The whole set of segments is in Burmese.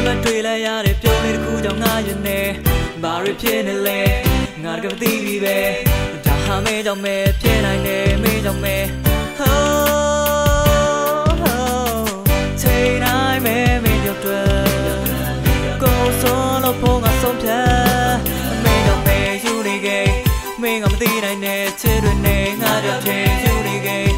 like trailer yard, if you're in the cool down, I know. Barry Pinnelly, not gonna be there. I made a me, Pin I made a me. Oh, say I made your dress. Go solo, pull us some time. Made a me, you negate. Make a thing I need to rename. I just change you negate.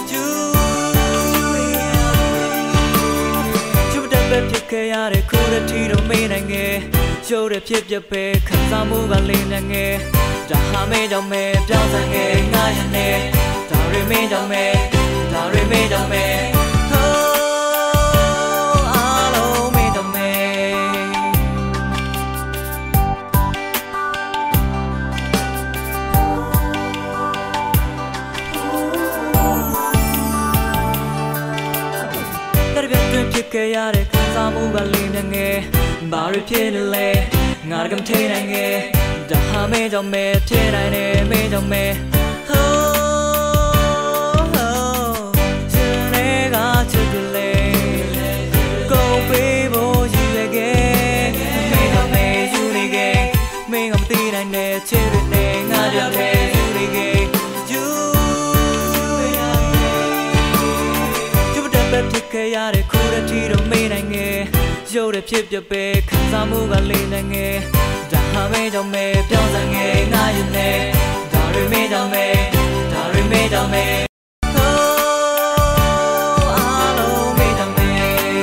You pick a yard, a cool tea to me again. Show the pip your pay, cause I'm moving again. The hamid of me, Johnson, I don't remain of me, don't remain of me. Oh, I'll made of me. That if you pick a yard, cause I'm moving again. Barry Pinnelly, not containing it. The hamid of me, Tin I made of me. Oh, Jenega to delay. Go, people, you again. Make a me, you again. Make a thing I need to rename. I just pay you again. You the pick a yard, a cool tea to me again. Show the chip your big, cause I'm moving again. I made a me, Johnson, I don't remain of me, don't remain of me. Oh, I'll made of me.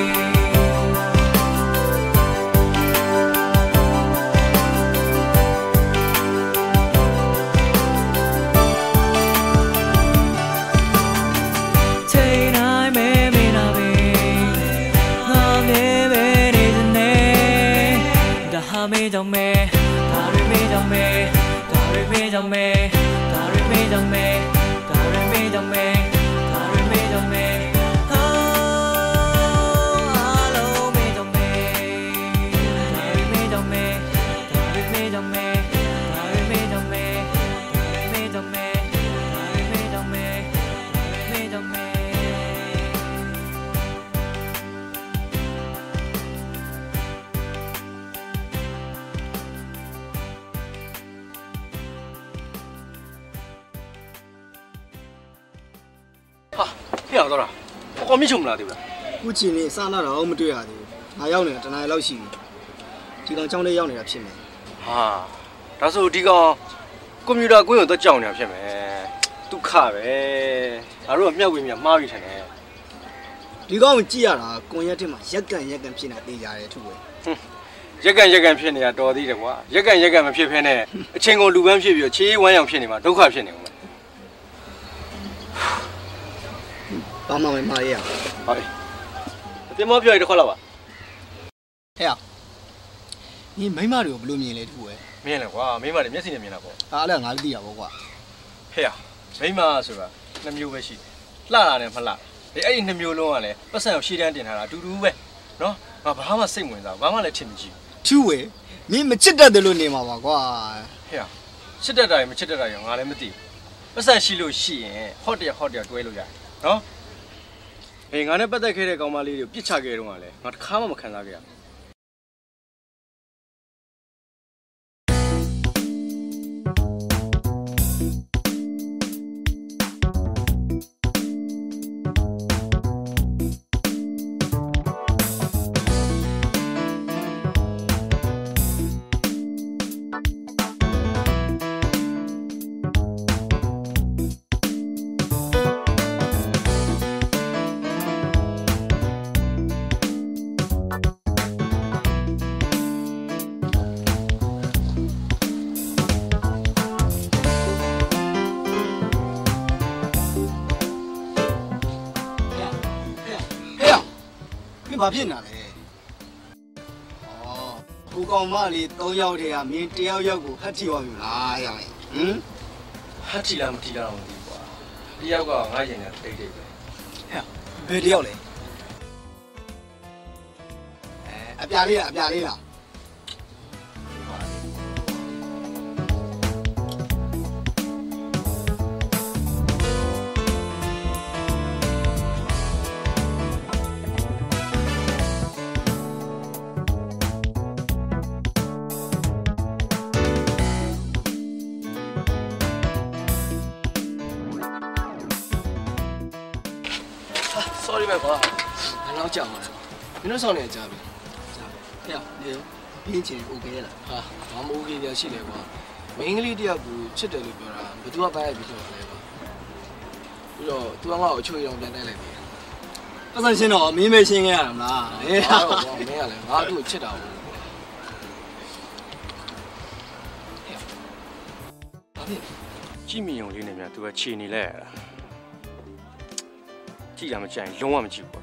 Take I may be not be. I'm living in the name. The made of me. Don't me, don't remain on me, don't remain on me, don't remain on me, don't remain on me. Oh, hello, made on me, don't remain on me, don't remain on me, don't remain on me, don't remain on me, don't remain on me, don't remain on me. Hả, đâu rồi? Có mấy chùm là gì vậy? Cú chỉ này sao nó đâu mà chơi à thì, ai yêu này, tận ai lâu xí, chỉ còn trong đây yêu này là phim này. À, đó rồi đi con, cũng như là quên tôi chồng này phim này, tu khá vậy, à rồi miêu quên miêu mau đi thế này. Đi con mình chỉ là con nhà thì mà, nhất cái phim này đi ra đấy thôi. nhất cái phim này đôi đi được quá, nhất cái mà phim này, trên con lùi bên phim biểu, chỉ quan trọng phim này mà, đâu có phim này mà. Ba mày mà gì à? Ơi, thế mà biểu được khó đâu à? Thế à? Ni mấy mà được blue miên này thôi. Miên là quá, mấy mà để miết xin miên là quá. À, là ngã đi à quá. Thế à? Mấy mà rồi à? Năm nhiêu vậy xí? Lạ này mà lạ. Ấy năm nhiêu luôn à này? Bác sĩ học sĩ đang tiền hà đủ vậy, nó mà bà mà sinh muốn sao? Bà mà lại chìm gì? Chú ấy, ni mà chết được luôn này mà quá. Thế à? Chết được rồi, mà chết được rồi, ngã lại mất đi. Bác sĩ xí lô xí, hot đi đuôi luôn vậy, nó. Ê, ngã này bắt tay cái này công mà lấy được, biết chắc cái luôn à này, ngã khá mà khăn ra cái. Bà biết nào đấy? Cô con mà đi tôi yêu thì à, mình tiêu yêu của hết chiều rồi à, vậy này. Hết chỉ làm thì làm gì quá. Đi yêu có ngay gì nè, đây đây. Về tiêu này. Áp giá đi là. လေးပဲကွာဘယ်တော့ကြောက်မှာလဲမင်းတို့ဆောင်နေကြပြီဟဲ့နေဘင်းချင် OK လားဟာဘာမှ OK ပြရှိလဲကွာမင်းကလေးတယောက်ကိုချစ်တယ်လို့ပြောတာဘယ်သူကပိုင်းပြီးပြောတာလဲကွာပြီးတော့ तू ကငါ့ကိုအချွေရောင်ပြန်တိုက်လိုက်ပြီပတ်စံရှင်းတော့မင်းပဲရှင်းခဲ့ရမှာလားဟဲ့ဟာမင်းကလည်းငါသူ့ကိုချစ်တာဘူးကြည့်မြင်ုံလေးနဲ့များ तू ကခြေနေလိုက်ရတာကြည့်ရမကြိုင်လုံးဝမကြည့်ဘူး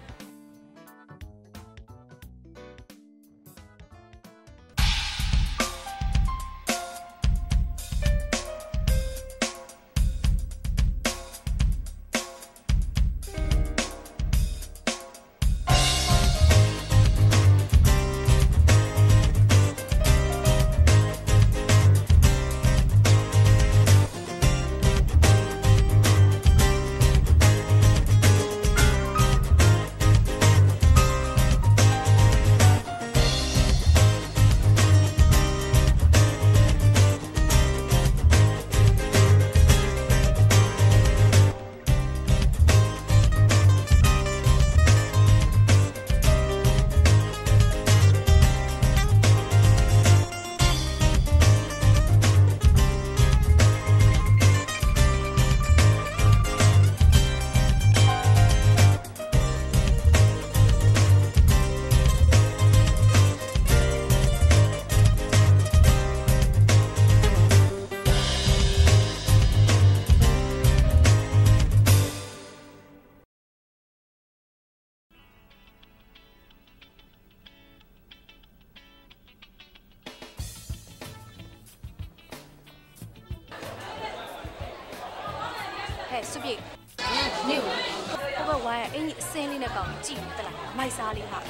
สุบินี่ဘဘဝါရဲ့အင်းကြီးအစင်းလေးနဲ့ကောင်းကြည့်တလားမိုက်စားလေးဟာ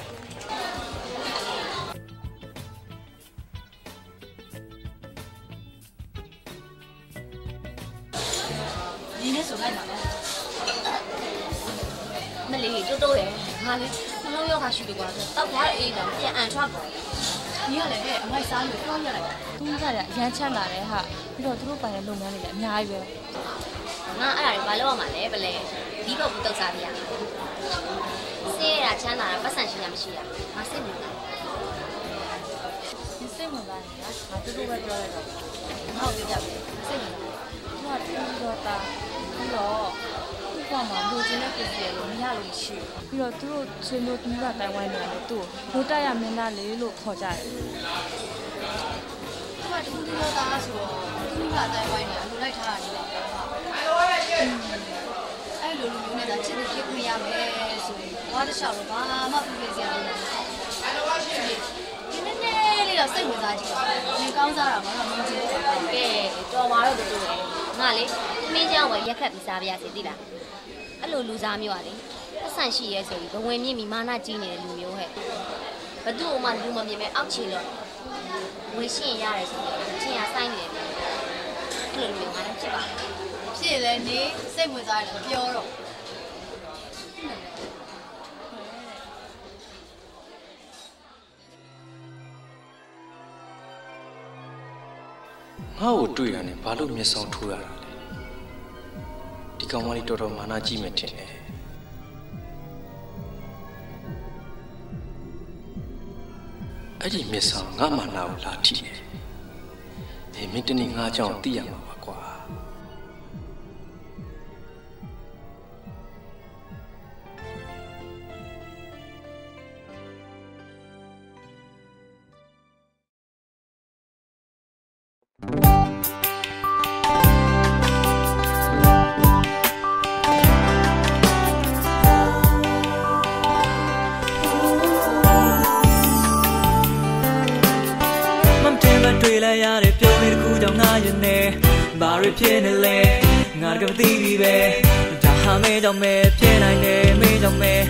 ဒီနေ့ဆိုလိုက်ပါလားမလီတိုးရယ်ငါလေးနှလုံးရောဂါရှိတယ်ကွာတောက်ထားတဲ့အေးတော့ပြန်အန်ထွက်ပေါ်ဒီကလည်းအမိုက်စားလို့ပြောရလိုက်သူကလည်းအရန်ချမ်းလာတယ်ဟာပြီးတော့သူတို့ပိုင်တဲ့လုပ်ငန်းတွေလည်းအများကြီးပဲငါအဲ့ဒါတွေဘာလို့ရမှာလဲဗလဲဒီဘက်ဘူးတောက်စားပြရဆေးရချမ်းသာတာပတ်စံရှိရမရှိရငါစိတ်ဝင်စားတယ်စိတ်ဝင်စားတယ်ငါတူတူပဲပြောရတော့ငါ့ကိုပြောပြစိတ်ဝင်စားသူကတူတော့တာပြီးတော့သူ့ကမှလူချင်းနဲ့ပြည့်တယ်လို့မရလို့ရှိပြီးတော့သူတို့ချင်းတို့တူကတိုင်ဝိုင်းနေတယ်သူ့ကိုလိုတက်ရမင်းသားလေးလို့ခေါ်ကြတယ်သူကတူတော့တာဆိုတော့သူကတိုင်ဝိုင်းနေလူလိုက်ထားတာလေးပါအဲ့လိုလူမျိုးနဲ့ချစ်သူဖြစ်ခွင့်ရမယ်ဆိုရင်ဘာတစ်လျှောက်တော့ဘာမှပြည့်စရာမလိုဘူးဒီနေ့လေးတော့စိတ်ဝင်စားကြည့်ပါဒီကောင်းစားတာဘာမှမကြည့်ဘူးကဲတော်မှာတော့တူတယ်ငါလေမင်းเจ้าပဲရက်ခတ်ပြီးစားပြရစီသိလားအဲ့လိုလူစားမျိုးอ่ะလေအဆန့်ရှိရဲဆိုပြီးဘဝင်မြင့်ပြီးမာနကြီးနေတဲ့လူမျိုးဟဲ့ဘသူ့အမှလူမမြင်မဲ့အောက်ချီလို့ဝေရှင်းရတယ်ဆိုတော့ချင်းရဆိုင်နေတယ်အဲ့လိုမျိုးငါလည်းဖြစ်ပါဖြစ်လဲနေစိတ်ဝင်စားတယ်ပြောတော့ငါ့ကိုတွေ့ရတယ်ဘာလို့မျက်စောင်းထိုးရတာလဲဒီကောင်မလေးတော်တော်မာနကြီးမယ်ထင်တယ်အဲ့ဒီမျက်စောင်းငါမာနကိုလာထိတယ်ဒီမင်းတနေ့ငါကြောင့်သိရမှာပါကွာတွေ့လိုက်ရတဲ့ပြုံးလေးတစ်ခုကြောင့်ငါရင်နေဘာတွေဖြစ်နေလဲငါကမသိဘူးပဲဒါဟာမဲကြောင့်မဲဖြစ်နိုင်တယ်မဲကြောင့်မဲ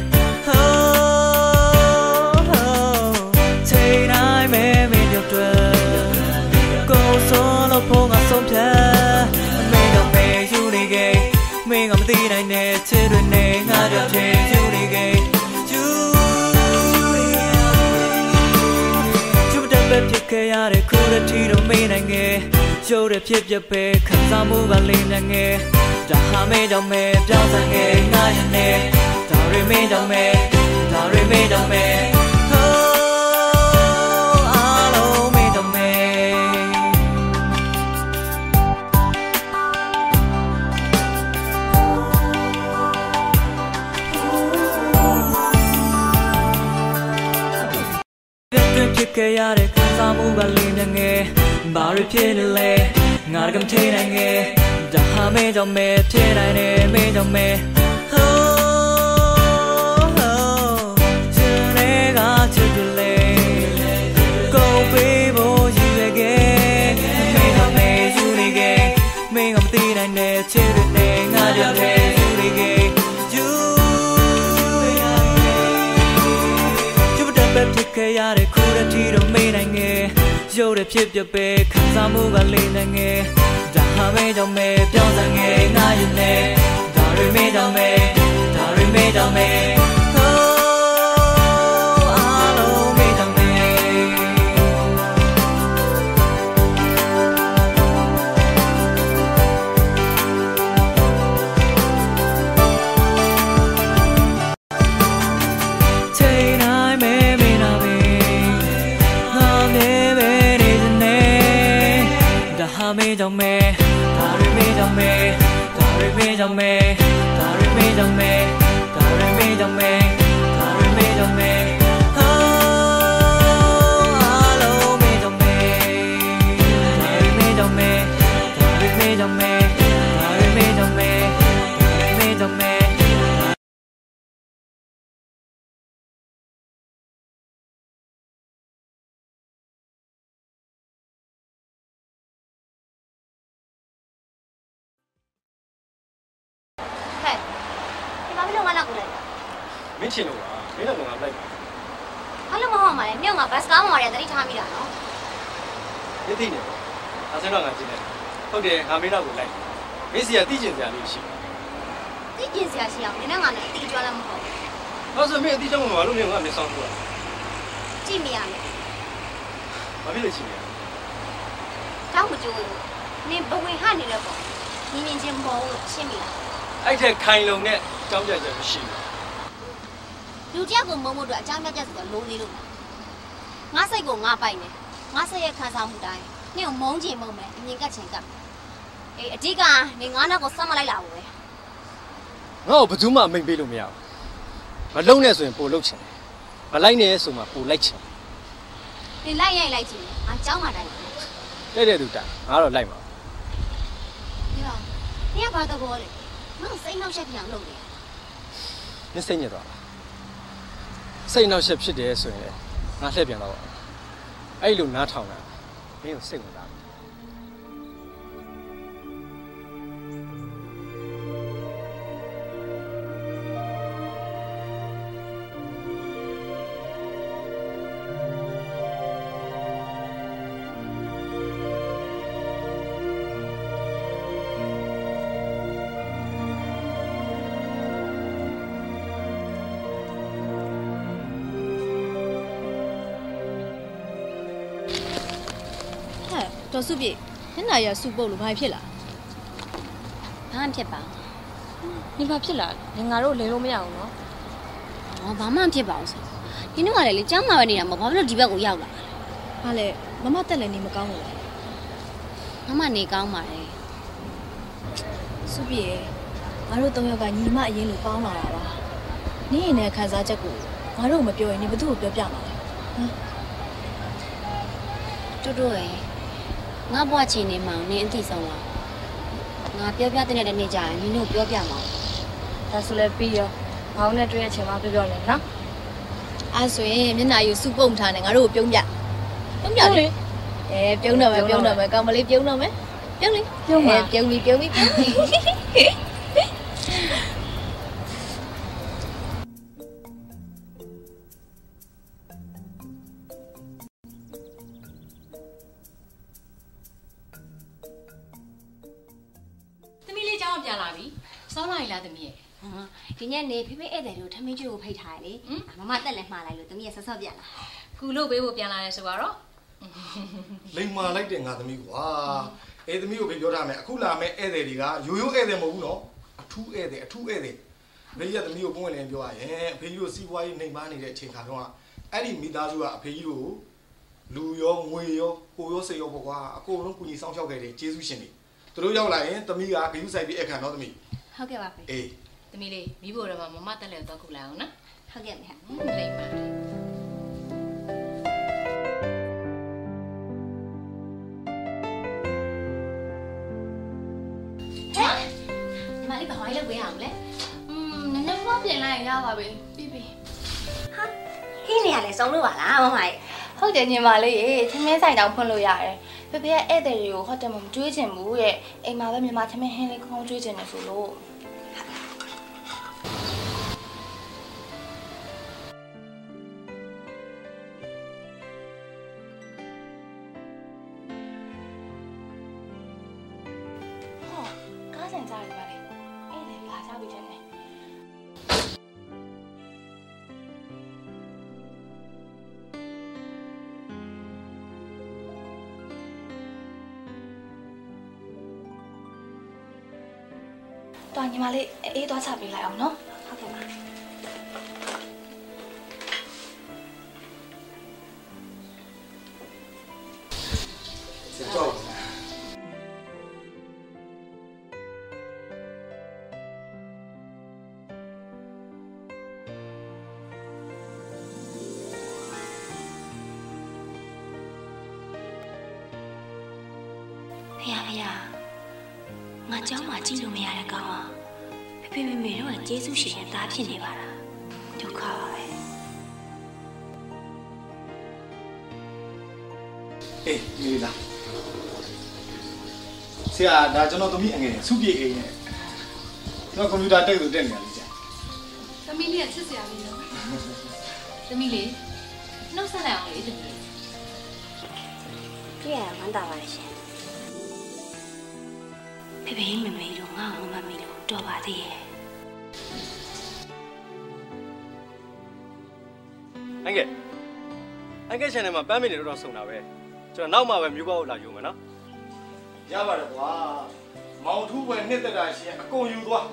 ချိန်တိုင်းမဲမဲပြောတွေ့ကိုယ်စောလို့ဖို့ငါဆုံးဖြတ်မဲကြောင့်မဲယူနေခဲ့မဲငါမသိနိုင်တဲ့ချစ်တွေနဲ့ငါကြောင့်ဖြစ်ယူနေခဲ့ဖြစ်ခဲ့ရတဲ့ခုတည်းထီတော့မေးနိုင်ငယ်ရုပ်တဲ့ဖြစ်ဖြစ်ပဲခံစားမှုကလေးနဲ့ငယ်ဒါဟာမဲကြောင့်မဲပြောင်းစံငယ်ငါရနေဒါရတွေမင်းကြောင့်မဲဒါတွေမင်းကြောင့်မဲအားလုံးမင်းကြောင့်မဲဖြစ်ခဲ့ရတဲ့ခံစားမှုကလေးငယ်ဘာတွေဖြစ်နေလဲငါကမထိနိုင်ငယ်ဒါဟာမင်းကြောင့်မဲဖြစ်နိုင်တယ်မင်းကြောင့်မဲချစ်တဲ့ငါကြောင့်ပဲယူနေခဲ့ယူကျုပ်တက်ပဲဖြစ်ခဲ့ရတဲ့ခုတည်းတီတော့မေးနိုင်ငယ်ရုပ်တဲ့ဖြစ်ပြပဲခံစားမှုကလေးနဲ့ငယ်ဒါဟာမဲကြောင့်မဲပြောင်းစံငယ်ငါယူနေဒါတွေမေးကြောင့်မဲဒါတွေမေးကြောင့်မဲမင်းကြောင့်မဲဒါတွေမင်းကြောင့်မဲဒါတွေမင်းကြောင့်မဲဒါတွေမင်းကြောင့်မဲဒါတွေမင်းကြောင့်မဲဒါတွေမင်းကြောင့်မဲအားလုံးမင်းကြောင့်မဲဒါတွေမင်းကြောင့်မဲဒါတွေမင်းကြောင့်မဲဒါတွေမင်းကြောင့်မဲဒါတွေမင်းကြောင့်မဲမင်းချင်လို့လားမင်းလည်းငါလိုက်ပါဘာလို့မဟုတ်မှာလဲမြို့မှာဘတ်စကားမော်ရတတိထားမိတာနော်မင်းသိနေပါဒါဆိုတော့ငါကြည့်လိုက်ဟုတ်တယ်ငါမင်းတော့ကိုလိုက်မင်းစီကတိကျင်စရာလေးရှိတိကျင်စရာရှိအောင်နင်းနဲ့ငါနဲ့အတီးကျွမ်းလည်းမဟုတ်ဘူးဆိုမင်းအတီးကြောင့်မလို့နေငါမင်းဆောင်ဘူးကြည့်မရနဲ့ဘာဖြစ်လို့ရှိနေလဲတောင်းမကြိုးလို့နင်းဘဝင်ဟနေတော့ပေါ့နင်းချင်းမဟုတ်လို့ရှင်းပြီလားအဲ့ထက်ခိုင်လုံနဲ့ကြောင်းကြချက်မရှိဘူးလူတယောက်ကိုမုံမို့တော့အကြောင်းပြချက်ဆိုတော့လုံးသေးလို့ငါစိတ်ကိုငါပိုက်နေငါစိတ်ရဲ့ခံစားမှုတိုင်းနင့်ကိုမုံချင်မုံမယ်အမြင်ကတ်ချင်ကတ်အေးအဓိကနေငါနောက်ကိုဆက်မလိုက်လာဘူးပဲငါ့ကိုဘယ်သူမှမိန်ပေးလို့မရဘူးမလုံးနဲ့ဆိုရင်ပို့လုတ်ချင်တယ်မလိုက်နဲ့ဆိုမှပို့လိုက်ချင်နင်လိုက်ရိုက်လိုက်ချင်တယ်ငါကြောင်းမှတိုင်းတဲ့သူတိုင်ငါတော့လိုက်ပါဒီတော့နင်ကဘာတော့လဲငါစိတ်နှောက်ရှက်ပြန်လုပ်နေနင်စိတ်ညစ်သွားလားစိတ်နှောက်ရှက်ဖြစ်တယ်ဆိုရင်ငါလှည့်ပြန်တော့အဲ့လိုနားထောင်တာမင်းကိုစိတ်ဝင်စားတော်စုပြေညနာရစုပုတ်လို့ဘာဖြစ်လာဘာမှဖြစ်ပါနေဘာဖြစ်လာလဲငါတို့လဲလို့မရဘူးနော်ဘာမှဖြစ်ပါဘူးဆိုဒီနေ့ကလည်းကျောင်းမှာပဲနေတာမဟုတ်ဘာဖြစ်လို့ဒီဘက်ကိုရောက်လာဘာလဲမမတက်လည်းနေမကောင်းဘူးလားမမနေကောင်းပါတယ်စုပြေငါတို့၃ယောက်ကညီမအရင်လိုပေါင်းလာတာပါနင်းရင်လည်းခံစားချက်ကိုငါတို့မပြောရင်နေဘသူ့ကိုပြောပြမှာလဲတူတူရဲ့ငါဘွားချင်နေမှနင်းအသိဆုံးလားငါပြောပြတဲ့နေ့ကျရင်နင်းတို့ပြောပြမှာဒါဆိုလည်းပြီးရောဘောင်းနဲ့တွေ့တဲ့အချိန်မှာပြောလေနော်အဲ့ဆိုရင်မျက်နှာယူစုပုံထားနေငါတို့ကိုပြုံးပြလေပြုံးတော့မယ်ကောင်မလေးပြုံးတော့မယ်ပြုံးလေပြုံးပြီသမီးလေးကျောင်းပြန်လာပြီစောင်းလာပြီလားသမီးရဲ့ဒီညနေဖေဖေဧည့်သည်တို့ထမင်းကျွေးကိုဖိတ်ထားရလေမမတက်လည်းမှားလိုက်လို့သမီးရဲ့ဆော့ပြန်လာကူလို့ပေးဖို့ပြန်လာရဲဆိုတော့လိမ်မာလိုက်တဲ့ငါသမီးကွာသမီးကိုပဲပြောထားမယ်အခုလာမဲ့ဧည့်သည်တွေကရိုးရိုးဧည့်သည်မဟုတ်ဘူးနော်အထူးဧည့်သည်ဖေကြီးကသမီးကိုပွင့်လင်းပြောရရင်အဖေကြီးတို့စီးပွားရေးနှိမ်ပန်းနေတဲ့အချိန်ခါတော့အဲ့ဒီမိသားစုကအဖေကြီးတို့လူရောငွေရောကိုရောစိတ်ရောပေါ့ကွာအကုန်လုံးကူညီဆောင်ရှောက်ခဲ့တယ်ကျေးဇူးရှင်တွေသူတို့ရောက်လာရင်သမီးကဂရုစိုက်ပြီးအခမ်းတော့သမီးဟုတ်ကဲ့ပါဖေအေးသမီးလေးမိဖို့တော့မမတက်လဲတော့ခုလာအောင်နော်ဟုတ်ကဲ့မေလိမ့်ပါညီမလေးဘာမှလုပ်ပေးရအောင်လဲနည်းနည်းမပြင်လိုက်ရပါပြီပြီးပြီဟာဟင်းနေရလဲစုံလို့ပါလားမမကြီးဟုတ်တယ်ညီမလေးရေသမင်းဆိုင်တောင်ဖွင့်လို့ရတယ်ဖေဖေရဲ့ဧည့်သည်တွေကိုဟိုတယ်မှာမကျွေးချင်ဘူးရဲ့အိမ်မှာပဲမြန်မာသမင်းဟင်းလေးခေါင်းကျွေးချင်တယ်ဆိုလို့တော်ညီမလေးအေးသွားချပေးလိုက်အောင်နော်ဟုတ်ကဲ့ပါစစ်တော့ငါเจ้าမှာကြည့်လို့မရတဲ့ကောင်อ่ะဖေဖေမေမေတို့ကကျေးဇူးရှင်ရဲ့သားဖြစ်နေပါလားဒုက္ခပါပဲအေးမေးလားဆရာဒါကျွန်တော်သမီးအငယ်စုပြေအိမ်နဲ့ကျွန်တော်ကွန်ပျူတာတက်လို့တက်နေရလေကြာသမီးလေးကချစ်စရာလေးနော်သမီးလေးနှုတ်ဆက်လိုက်အောင်လေသမီးလေးပြည့်ရမှန်းတာပါရှင်ဖေဖေမေမေတို့ငါ့ကိုမမီလို့တော်ပါသေးရဲ့အငယ် channel မှာပန်းမင်းတွေတော့ဆုံတာပဲကျွန်တော်နောက်မှပဲမျိုးကောက်လာယူမယ်နော်ရပါတယ်ကွာမောင်ထူးပွဲနှစ်သက်တာရှင်အကုန်ယူသွား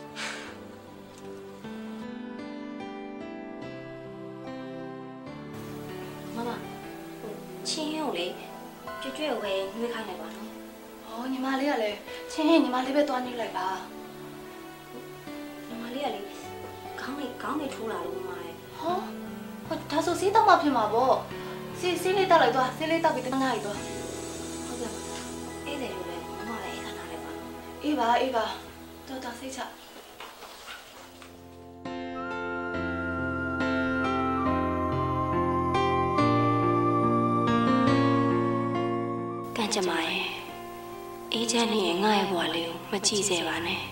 မမချင်းရုံလေကျွတ်ကိုပဲနှွေးခိုင်းလိုက်ပါနော်ညီမလေးကလည်းချင်းရင်ညီမလေးပဲသွားနေလိုက်ပါညီမလေးကလေခေါင်းလေးထိုးလာလို့မမရဲ့ဟောဒါဆိုစီးတော့မှဖြစ်မှာပေါ့စီးလေးတောက်လိုက်သွားစီးလေးတောက်ပြီးတနားရီသွားဟုတ်ကဲ့အေးတယ်လို့လည်းမမလည်းအေးခဏလိုက်ပါအေးပါတော်စိတ်ချကန်ကြမရဲ့အေးချမ်းနေရင်ငါ့ရဲ့ဘဝလေးကိုမကြည့်စေပါနဲ့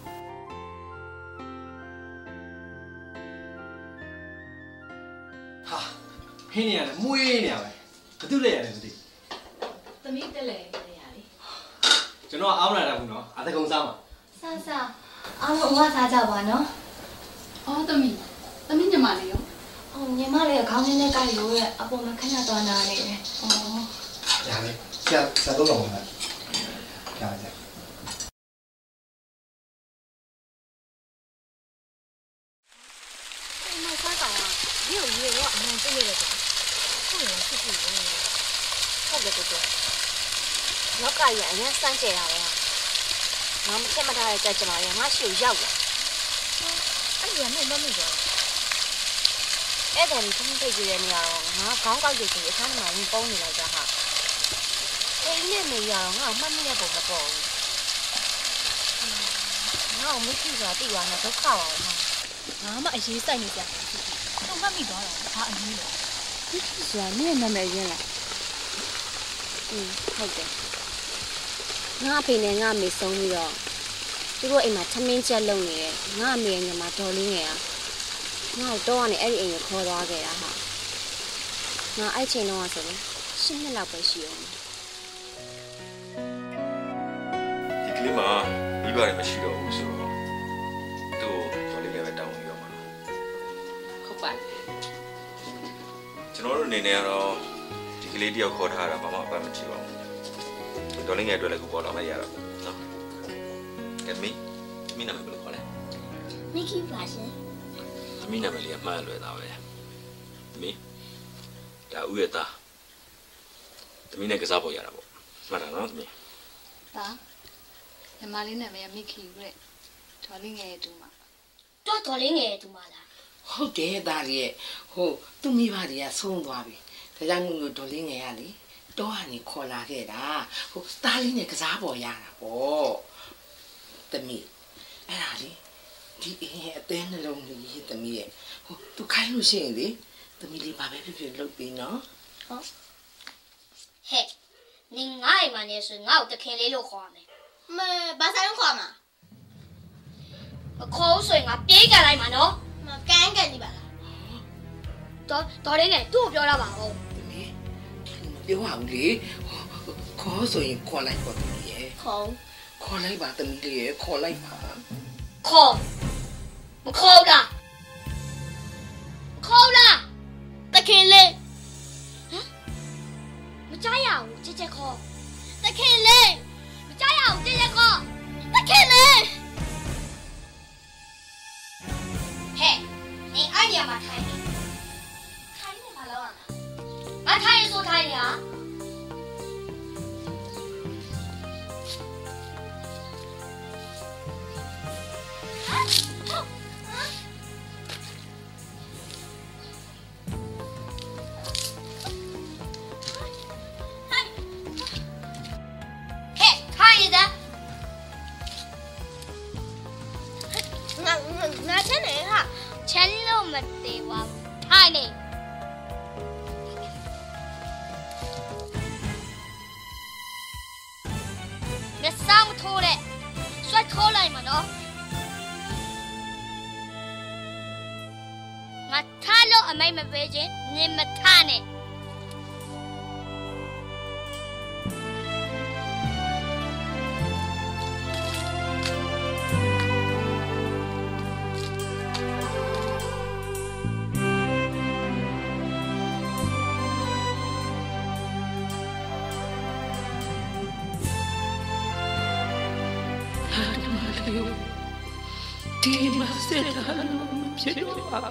ဟာဟင်းနေရတယ်မွေးနေရပဲဘာတူလဲရတယ်ဒီသမီးတက်လဲရလေကျွန်တော်အားမလာတာဘူးနော်အတကုံစားမှာစားအားလုံးဝစားကြပါနော်သမီးညီမလေးရောညီမလေးကခေါင်းထဲနဲ့ကိုက်လို့ရဲ့အပေါ်မှာခဏသွားနာနေတယ်ရလေဆရာတော့တော့မှာရတယ်မစားကောင်ကဒီကိုရေတော့အမှန်သိရတယ်ကွာဟုတ်တယ်ဖြစ်ဖြစ်ဟုတ်တယ်နောက်ကရအရင်စမ်းကြတာပဲငါမချက်မထားတဲ့ကြက်ကြမှာရငါရှိကိုရောက်လာအဲ့ဒီကမမိတော့အဲ့ဒါကြီးသမီးထိတ်ကြတဲ့နေရာတော့ငါခေါင်းကောက်ကြည့်အခန်းထဲမှာဝင်ပုံးနေလိုက်တာဟာအိမ်နဲ့နေရတော့ငါမှတ်မိတဲ့ပုံမပေါ်ဘူးငါ့မရှိဆိုတာသိသွားတော့ဒုက္ခပါဘူးငါမှအရေးစိုက်နေကြတယ်တော့မှတ်မိသွားတာဘာအရေးလဲဆိုတာနင့်နာမည်ရင်းလားဟုတ်တယ်ငါအဖေနဲ့ငါအမေဆုံးပြီးတော့သူတို့အိမ်မှာသမင်းချက်လုပ်နေတယ်ငါအမေရဲ့ညီမဒေါ်လေးငယ်ကငါ့တော့ကနေအဲ့ဒီအိမ်ကိုခေါ်သွားခဲ့တာဟာငါအဲ့ချိန်တော့ဆိုရင်10နှစ်လောက်ပဲရှိအောင်ဒီကလေးမှာမိဘတွေမရှိတော့ဘူးဆိုတော့သူ့ကိုဒေါ်လေးငယ်ပဲတောင်းပြီးတော့မှာဟုတ်ပါကျွန်တော်တို့အနေနဲ့ကတော့ဒီကလေးတယောက်ခေါ်ထားတာဘာမှအပန်းမကြည့်ပါဘူးဒေါ်လေးငယ်အတွက်လည်းကိုပေါ်တော့မရတော့နော်ကဲမင်းနာမည်ဘယ်လိုခေါ်လဲ Mickey ပါရှင်သမီးနာမည်လေးအမှားလွယ်တာပဲသမီးဒါဦးရဲ့သားသမီးနဲ့ကစားပေါ်ရတာပေါ့မှတ်တာနော်သမီးဒါညီမလေးနာမည်ကမိခီရဲ့ဒေါ်လေးငယ်တူမတော့တော်လေးငယ်တူမလားဟုတ်တယ်သားလေးရဲ့ဟိုသူ့မိဘတွေကဆုံးသွားပြီဒါကြောင့်မို့လို့ဒေါ်လေးငယ်ကလေတော့ဟာနေခေါ်လာခဲ့တာဟိုသားလေးနဲ့ကစားပေါ်ရတာပေါ့သမီးအဲ့ဒါလေဒီအင်းရဲ့အသေးနှလုံးလေးသမီးရဲ့ဟိုသူခိုင်းလို့ရှိရင်လေသမီးလေးဘာပဲဖြစ်ဖြစ်လုပ်ပြီးနော်ဟုတ်ဟဲ့နင်ငါ့အိမ်မှာနေဆိုငါ့ကိုတခင်လေးလို့ခေါ်ရမယ်မဘာဆိုင်ခေါ်မှာမခေါ်ဆိုရင်ငါပြေးကြလိုက်မှာနော်မကန်းကန်နေပါလားတော်လေးငယ်သူ့ကိုပြောရပါဦးသမီးပြောအောင်လေခေါ်ဆိုရင်ခေါ်လိုက်ပါသမီးရဲ့ခေါ်လိုက်ပါသမီးလေးရဲ့ခေါ်လိုက်ပါခေါ်မခေါ်လားခေါ်လားတခင်လေးဟမ်မကြားရဘူးကြက်ကြက်ခေါ်တခင်လေးမကြားရဘူးကြက်ကြက်ခေါ်တခင်လေးဟဲ့နေအဲ့ဒီမှာထိုင်နေဘာလို့อ่ะမထိုင်ဆိုထိုင်ရမသေးပါဘူးထိုင်နေမဆောင်ထိုးတဲ့ဆွတ်ထိုးလိုက်မှာနော်ငါထားလို့အမိတ်မပေးခြင်းနင်မထားနဲ့ဒီမှာစက်တာလို့ဖြစ်တော့ပါ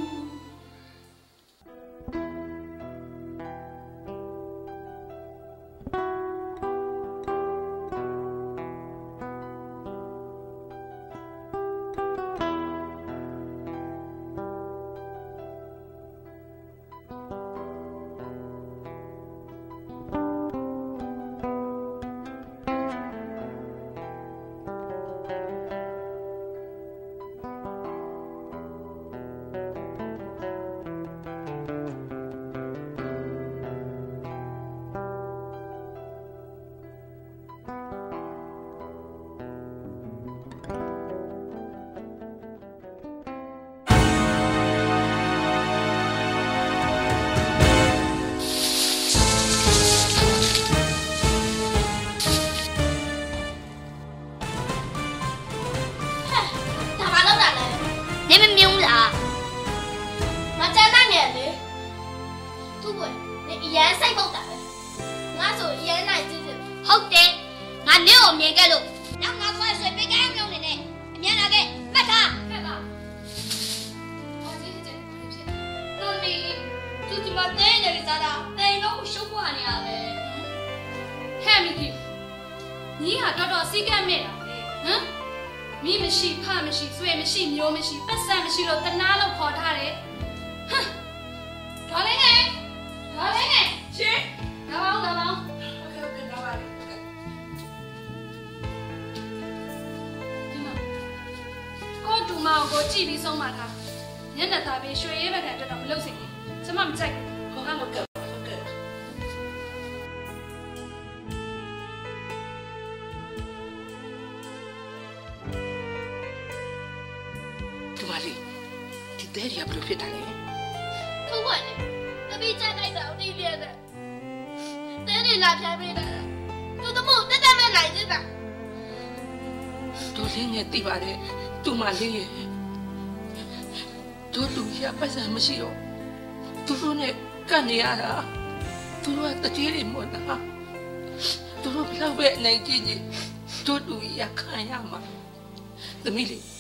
မရှိတော့သူတို့နဲ့ကပ်နေရတာသူတို့ကတတိယမို့လားသူတို့ဘယ်လောက်ပဲနိုင်ကြည့်ကြည့်တို့တူရခံရမှာသမီးလေး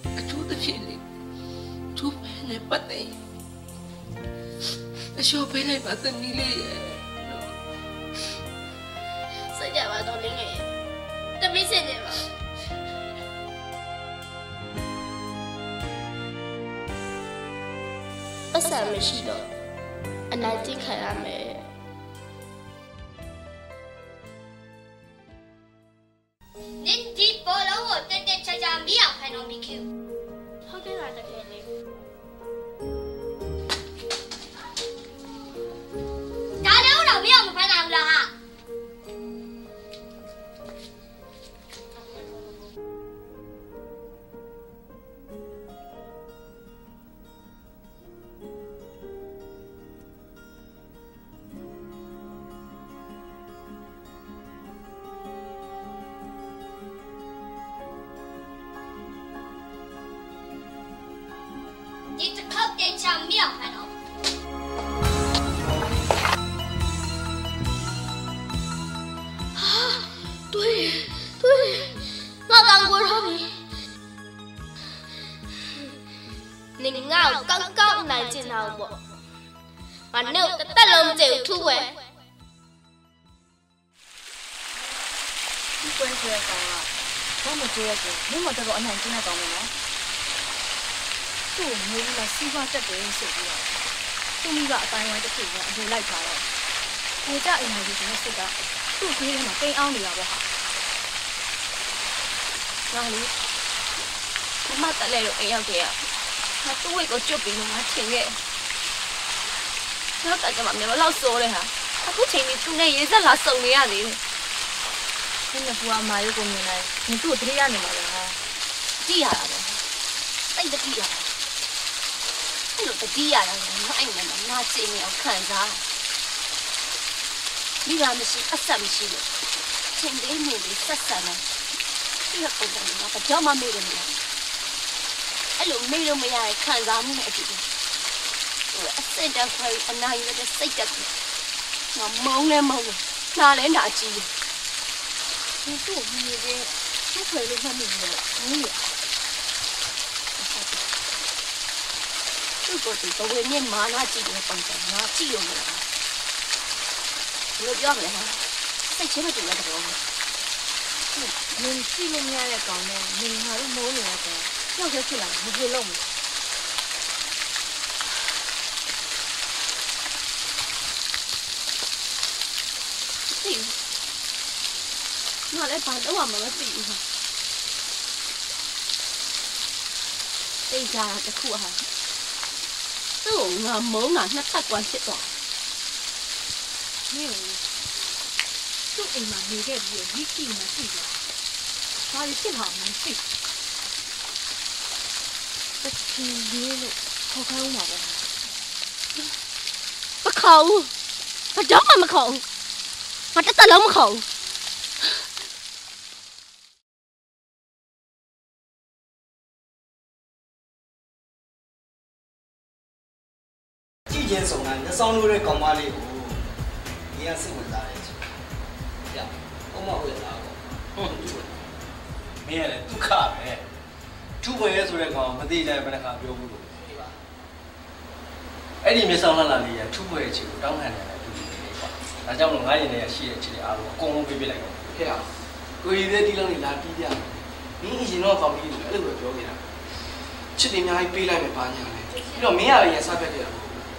အထူးသဖြင့်လေသူ့နဲ့ပတ်သက်အလျှော့ပေးလိုက်ပါသမီးလေးရဲ့စိတ်ကြပါတော့လင်းငယ်တမီးစင်နေပါပတ်စံမရှိတော့အနိုင်ကျင့်ခံရမယ်နင်ဒီဘောလုံးကိုတက်တက်ချာချာမိအောင်ခိုင်းတော့မိခင်ဟုတ်ကဲ့ပါတကယ်လေဒါတော့မိအောင်မဖမ်းနိုင်ဘူးလားဟာ你这靠点枪苗还能？啊，对，我刚过他们，你熬刚刚来进来不？俺那个大龙就出来。 你关系讲啊，我没这个，你没这个俺进来讲没呢？သူ့ကိုမျိုးလာစီးပွားတက်တယ်ဆိုပြီးတော့သူမိကအတိုင်းဝိုင်းတစ်ခုကအလိုလိုက်ထားတော့ကိုကြအိမ်မှာဒီလိုစိတ်ကသူ့ဘေးထဲမှာတိမ်အောင်နေတာပေါ့ဟာငါလေမတက်လဲတော့အိမ်ရောက်တယ်ငါသူ့ဝိတ်ကိုကျွတ်ပြီးတော့ငါထင်ခဲ့နောက်တော့ကျမမျက်လုံးလောက်စိုးတယ်ဟာအခုချိန်ကြီးသူနဲ့ရေးဆက်လာစုံနေရသေးတယ်ဒီနေ့ဘူအမာရုပ်ကိုမြင်လိုက်ငါသူ့ကိုတတိယနေမှာလေဟာကြည့်ရတာပဲစိတ်တတိယအဲ့လိုတတိယရတယ်ငါအဲ့နဲ့ငါကြည့်နေအောင်ခံစားမိဘမရှိအဆက်မရှိလို့ချိန်လေးနေလေးဆက်ဆံနေဒီကပုံစံကဘာကြောင့်မမေ့တယ်မလားအဲ့လိုမေ့လို့မရတဲ့ခံစားမှုနဲ့အတူတူအစစ်တက်ခွဲအနိုင်ရတဲ့စိတ်တက်ကိုငါမုန်းလဲမုန်းတယ်နားလဲနာကြည့်တယ်ဒီတို့ဒီရဲ့သူ့ခွဲလို့မှတ်မိတယ်ဟုတ်ရဲ့သူ့ကိုဒီဘဝနဲ့မာနာကြည့်တဲ့ပုံစံငါကြည့်ရုံနဲ့ဘယ်လိုပြောမလဲစိတ်ချင်းမတူတဲ့ဘောနင်ကြည့်လို့မရတဲ့ကောင်နဲ့နင်ငါတို့မိုးနေရတယ်ကြောက်ရဖြစ်လာမဖြစ်လို့မသိငါလည်းဘာတော့မှမသိဘူးသိကြတာတခုဟာသူ့ငါမုန်းတာနှစ်ထပ်ကွာဖြစ်သွားမင်းသူ့အိမ်မှာနေခဲ့ပြီးမိခိမသိဘူးဘာလို့ဖြစ်လာမှန်းသိတချင်လေးလို့ခေါ်ခိုင်းမှာပေါ့မခေါ်ဘူးဘာကြောင့်မှမခေါ်ဘူးငါတစ်သက်လုံးမခေါ်ဘူးကြည့်ချင်းဆောင်တာလက်ဆောင်လို့တဲ့ကောင်မလေးကိုညီကစိတ်ဝင်စားတယ်ဆို။ကြာ။အမဟုတ်ရလား။ဟုတ်တယ်။မင်းရတယ်ဒုက္ခပဲ။ထူဝင်ရဲဆိုတဲ့ကောင်မသိကြဘယ်နှခါပြောဘူးလို့။ဟုတ်ပါ။အဲ့ဒီမျက်စောင်းလှလာလေးကထူဝင်ရဲ့ခြေကိုတောင်းခံနေတယ်တူတူလေးပေါ့။ဒါကြောင့်လို့ငါးရင်ထဲရှိတဲ့ခြေတွေအားလုံးအကုန်လုံးပြလိုက်တော့။ခဲ့အောင်။ကိုရီတဲ့တီးလုံးတွေလာတီးပြ။မင်းအရင်တော့ကောင်ကြီးလို့အဲ့လိုပဲပြောခဲ့တာ။ချစ်တင်အများကြီးပေးလိုက်မယ်ဘာညာလဲ။ပြီးတော့မင်းရရင်စားပြက်ခဲ့တာ။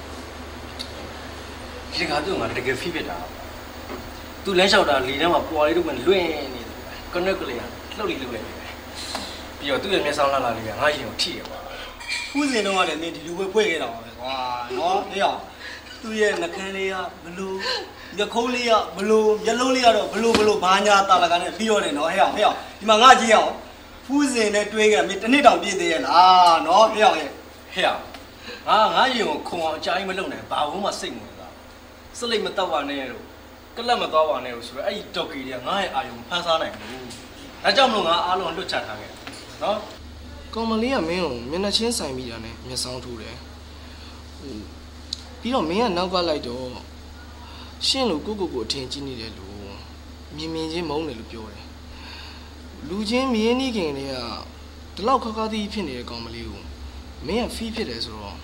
ဒီကသူ့မှာတကယ်ဖိဖြစ်တာသူလမ်းလျှောက်တာလီထဲမှာပွာလေးတို့ကလွင့်နေတယ်ကနက်ကလေးကလှုပ်လိလှုပ်လိုက်တယ်ပြီးတော့သူ့ရဲ့မျက်စောင်းလှလာလေးကငါရင်ကိုထိရပါဖူးစင်တော့ကလည်းနင်ဒီလူပဲဖွဲ့ခဲ့တာပါပဲကွာနော်ဟေ့အောင်သူ့ရဲ့နှကန်းလေးကဘလို့မျက်ခုံးလေးကဘလို့မျက်လုံးလေးကတော့ဘလို့ဘာညာတာလကနဲ့ပြီးရတယ်နော်ဟေ့အောင်ဒီမှာငါကြည့်အောင်ဖူးစင်နဲ့တွင်းကမင်းတစ်နှစ်တောင်ပြည့်သေးရဲ့လားနော်ဟေ့အောင်ငါရင်ကိုခုံအောင်အကြိုင်းမလုပ်နိုင်ဘာလို့မှစိတ်ဝင်စလိတ်မတော့ပါနဲ့လို့ကလပ်မသွားပါနဲ့လို့ဆိုတော့အဲ့ဒီဒေါက်ကီတွေကငါ့ရဲ့အာယုံဖန်ဆားနိုင်ဘူးဒါကြောင့်မလို့ငါအားလုံးလွတ်ချထားခဲ့နော်ကောင်မလေးကမင်းကိုမျက်နှာချင်းဆိုင်ပြီးတာနဲ့မျက်စောင်းထိုးတယ်ပြီးတော့မင်းကနောက်ကလိုက်တော့ရှင်းလို့ကိုအထင်ကြီးနေတယ်လို့မြင်ချင်းမုန်းတယ်လို့ပြောတယ်လူချင်းမြင်းနေခင်တွေကဒီလောက်ခါခါသီးဖြစ်နေတဲ့ကောင်မလေးကိုမင်းကဖီးဖြစ်တယ်ဆိုတော့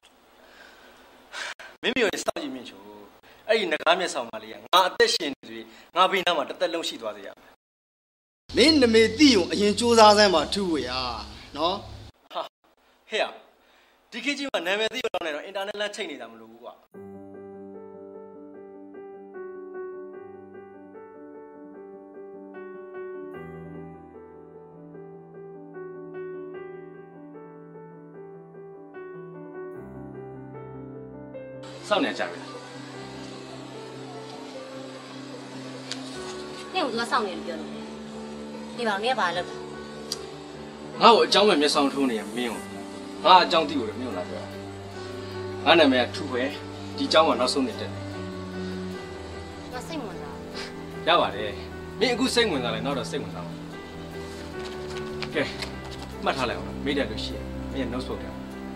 မင်းမျိုးရဲ့စောင့်ကြည့်မြင့်ချိုအဲ့ဒီငကားမျက်ဆောင်မလေးကငါအသက်ရှင်နေသေးငါဘေးနားမှာတစ်သက်လုံးရှိသွားစေရမယ်မင်းနမေတိကိုအရင်စူးစမ်းစမ်းပါထူဝေရနော်ဟာဟဲ့ဒီခေတ်ကြီးမှာနာမည်သိရတော့နေတော့အင်တာနက်လမ်းချိန်နေတာမလို့ဘူးကွာစောင့်နေကြပြီနင့်ကသူကစောင့်နေလို့ပြောလို့နေပါဦးနေကဘာလုပ်လဲငါ့ကိုအကြောင်းပဲမျက်စောင်းထိုးနေရမင်းကိုငါအကြောင်းသိကိုလည်းမင်းကိုလာပြောငါနာမည်ကထူပဲဒီအကြောင်းကနောက်ဆုံးနေတက်ငါစိတ်ဝင်စားရပါတယ်မင်းအခုစိတ်ဝင်စားလဲနောက်တော့စိတ်ဝင်စားပါကဲမှတ်ထားလိုက်အောင်မေးတယ်လို့ရှိရင်မင်းနှုတ်ဆုတ်တယ်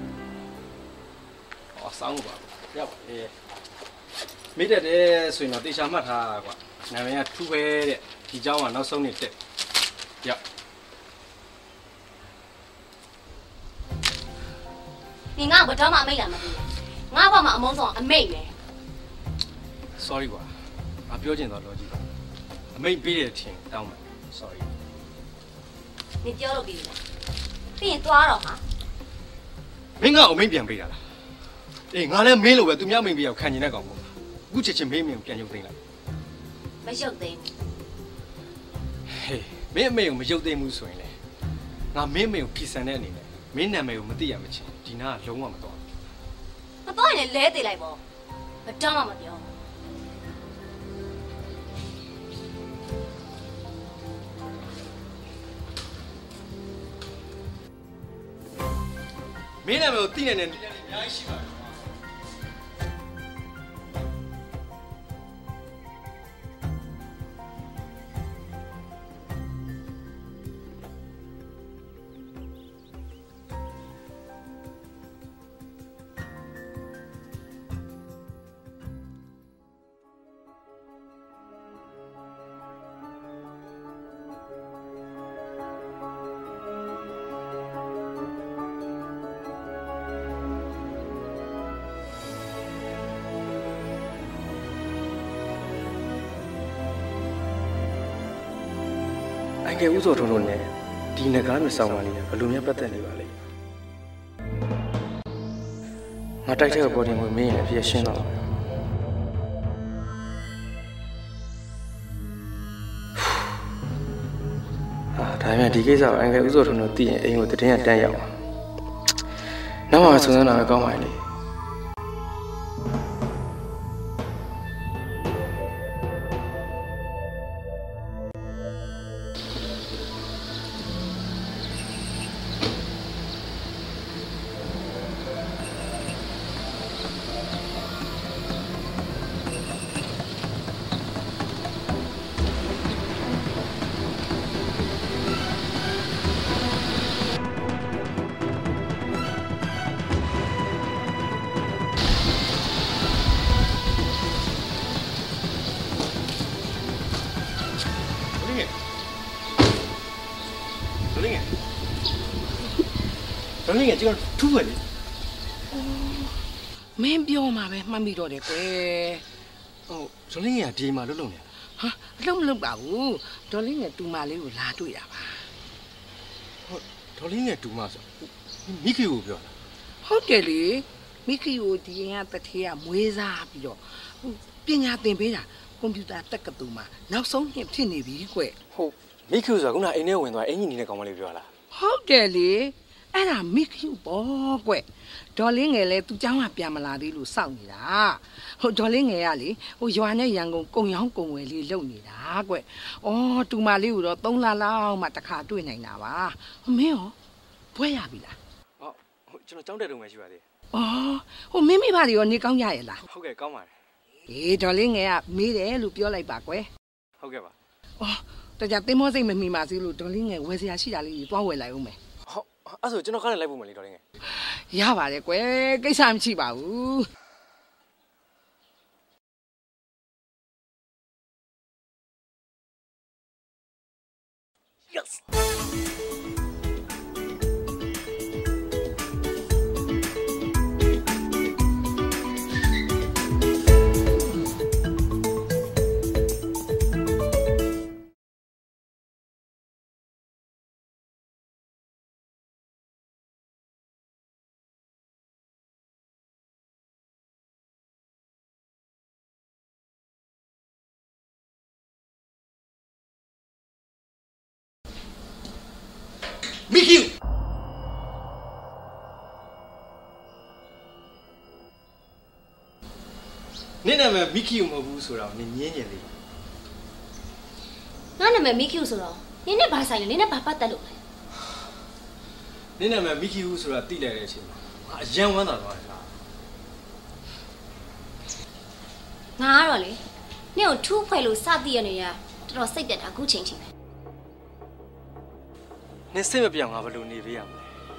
ဟောစောင်းပါရပါတယ်မေးတယ်ဆိုရင်တော့တေချာမှတ်ထားကွာနာမည်ကထူပဲတဲ့ဒီအကြောင်းကနောက်ဆုံးနေတက်ရ你俺不找嘛没了嘛的，俺爸妈忙上没没。 sorry ကွာငါပြောချင်တော့လောကြည့်ပါအမိတ်ပေးတယ်ထင်တောင်းမယ် sorry 你交了给我，给你多少哈？ မင်းကအမိတ်ပြန်ပေးတာလားအေးငါလည်းမင်းလိုပဲသူများမိတ်ပေးအောင်ခံကျင်တဲ့ကောင်ပေါ့အခုချက်ချင်းမင်းကိုပြန်ရုပ်သိမ်းလိုက်没晓得。 ဟေးမင်းအမေကိုမရုပ်သိမ်းဘူးဆိုရင်လေငါမင်းအမေကိုဖြီးဆန်တဲ့အနေနဲ့မင်းနာမည်ကိုမသိရမချင်းဒီနာကလုံးဝမတော်ဘူးမတော်ရင်လဲသေးလိုက်ပေါ့မတောင်းမှမပြောမင်းနာမည်ကိုသိနေတဲ့နေရာတွေအများကြီးရှိပါတယ်အငယ်ဦးစောထုံးတို့နဲ့ဒီငကားမျိုးဆောင်ပါလိမ့်မယ်ဘယ်လိုများပတ်သက်နေပါလဲငါတိုက်တဲ့ဘော်ဒင်ကိုမင်းရဲ့အဖြစ်ရှင်းတော့ဒါပေမဲ့ဒီကိစ္စကိုအငယ်ဦးစောထုံးတို့သိရင်အိမ်ကိုတည်င်းရတန်းရောက်အောင်နောက်မှဆုံးစမ်းတာကောင်းပါလေတော်လေးငယ်ကျွန်တော်ထူးပဲလေမင်းပြောမှာပဲမှတ်မိတော့တယ်ကွယ်ဟုတ်တော်လေးငယ်ကဒီမှာလှုပ်နေတာဟာအလုံးမလုပ်ပါဘူးတော်လေးငယ်တူမလေးကိုလာတွေ့တာပါဟုတ်တော်လေးငယ်တူမဆိုမိခင်ကိုပြောတာဟုတ်တယ်လေမိခင်ကိုဒီရင်ကတထေးကမွေးစားပြီးတော့ပညာသင်ပေးတာကွန်ပျူတာတက္ကသိုလ်မှာနောက်ဆုံးနှစ်ဖြစ်နေပြီကွယ်ဟုတ်မိခင်ဆိုတာခုနအိမ်ထဲဝင်သွားအင်ကြီးနေတဲ့ကောင်မလေးပြောလားဟုတ်တယ်လေအဲ့ဒါမိခင်ပေါ့ကွဒေါ်လင်းငယ်လဲသူเจ้าကပြန်မလာသေးလို့စောင့်နေတာဟိုဒေါ်လင်းငယ်ကလေဟိုရွာနဲ့ရန်ကုန်ကုံရောင်းကုံဝယ်လေးလုပ်နေတာကွဩတူမလေးကိုတော့3လလောက်မှတစ်ခါတွေ့နိုင်တာပါမင်းရောဘွဲရပြီလားဟုတ်ကျွန်တော်ကြောင်းတဲ့တုံးပဲရှိပါသေးဩဟိုမင်းမိဘတွေရောနေကောင်းကြရဲ့လားဟုတ်ကဲ့ကောင်းပါတယ်အေးဒေါ်လင်းငယ်ကမေးတယ်လို့ပြောလိုက်ပါကွဟုတ်ကဲ့ပါဩတကြသင်္ဘောစိတ်မမိပါစေလို့ဒေါ်လင်းငယ်ဝယ်စရာရှိတာလေးကြီးတွားဝယ်လိုက်ဦးမယ်ဟုတ်အဲ့ဆိုကျွန်တော်ကားနဲ့လိုက်ဖို့မလေးတော်လေးငယ်ရပါတယ်ကွယ်ကိစ္စမရှိပါဘူး Yes မိခီနင်းနာမည်မိခီမဟုတ်ဘူးဆိုတော့နင်းညင်းညင်လေးငါနာမည်မိခီဆိုတော့နင်းနဲ့ဘာဆိုင်လဲနင်းနဲ့ဘာပတ်သက်လို့လဲနင်းနာမည်မိခီဘူးဆိုတာသိလိုက်တဲ့အချိန်မှာအရန်ဝမ်းသာသွားတယ်လားငါကတော့လေနင့်ကိုထူးဖွဲ့လို့စသိရနေရတော်တော်စိတ်တက်တာအခုချိန်ထိပဲနင်းစိတ်မပြောင်းငါဘယ်လိုနေပေးရမ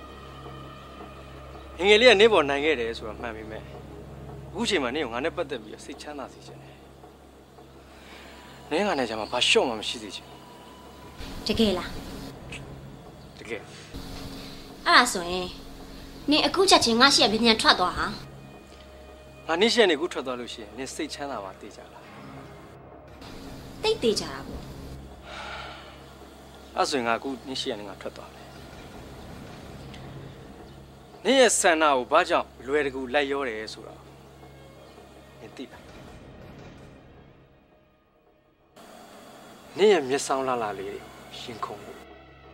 လဲငယ်လေးကနင်းပေါ်နိုင်ခဲ့တယ်ဆိုတော့မှန်ပြီမဲ့အခုချိန်မှာနင်းကိုငါနဲ့ပတ်သက်ပြီးစိတ်ချမ်းသာစေချင်တယ်နင်းကလည်းကြာမှာဘာရှော့မှမရှိသေးချင်တကယ်လားတကယ်အဲ့ဒါဆိုရင်နင်အခုချက်ချင်းငါရှိရပြန်ထွက်သွားဟာငါနင်းရှိရနေအခုထွက်သွားလို့ရှိရင်နင်းစိတ်ချမ်းသာပါသိကြလားတိတ်သေးကြတာပေါ့အဲ့ဆိုရင်ငါအခုနင်းရှိရနေငါထွက်သွားမယ်နင်းရဲ့ဆန္ဒကိုဘာကြောင့်လွယ်တကူလိုက်ရောတယ်ဆိုတာနင်းသိလားနင်းရဲ့မျက်စောင်းလှလှလေးတွေရှင်ခုန်လို့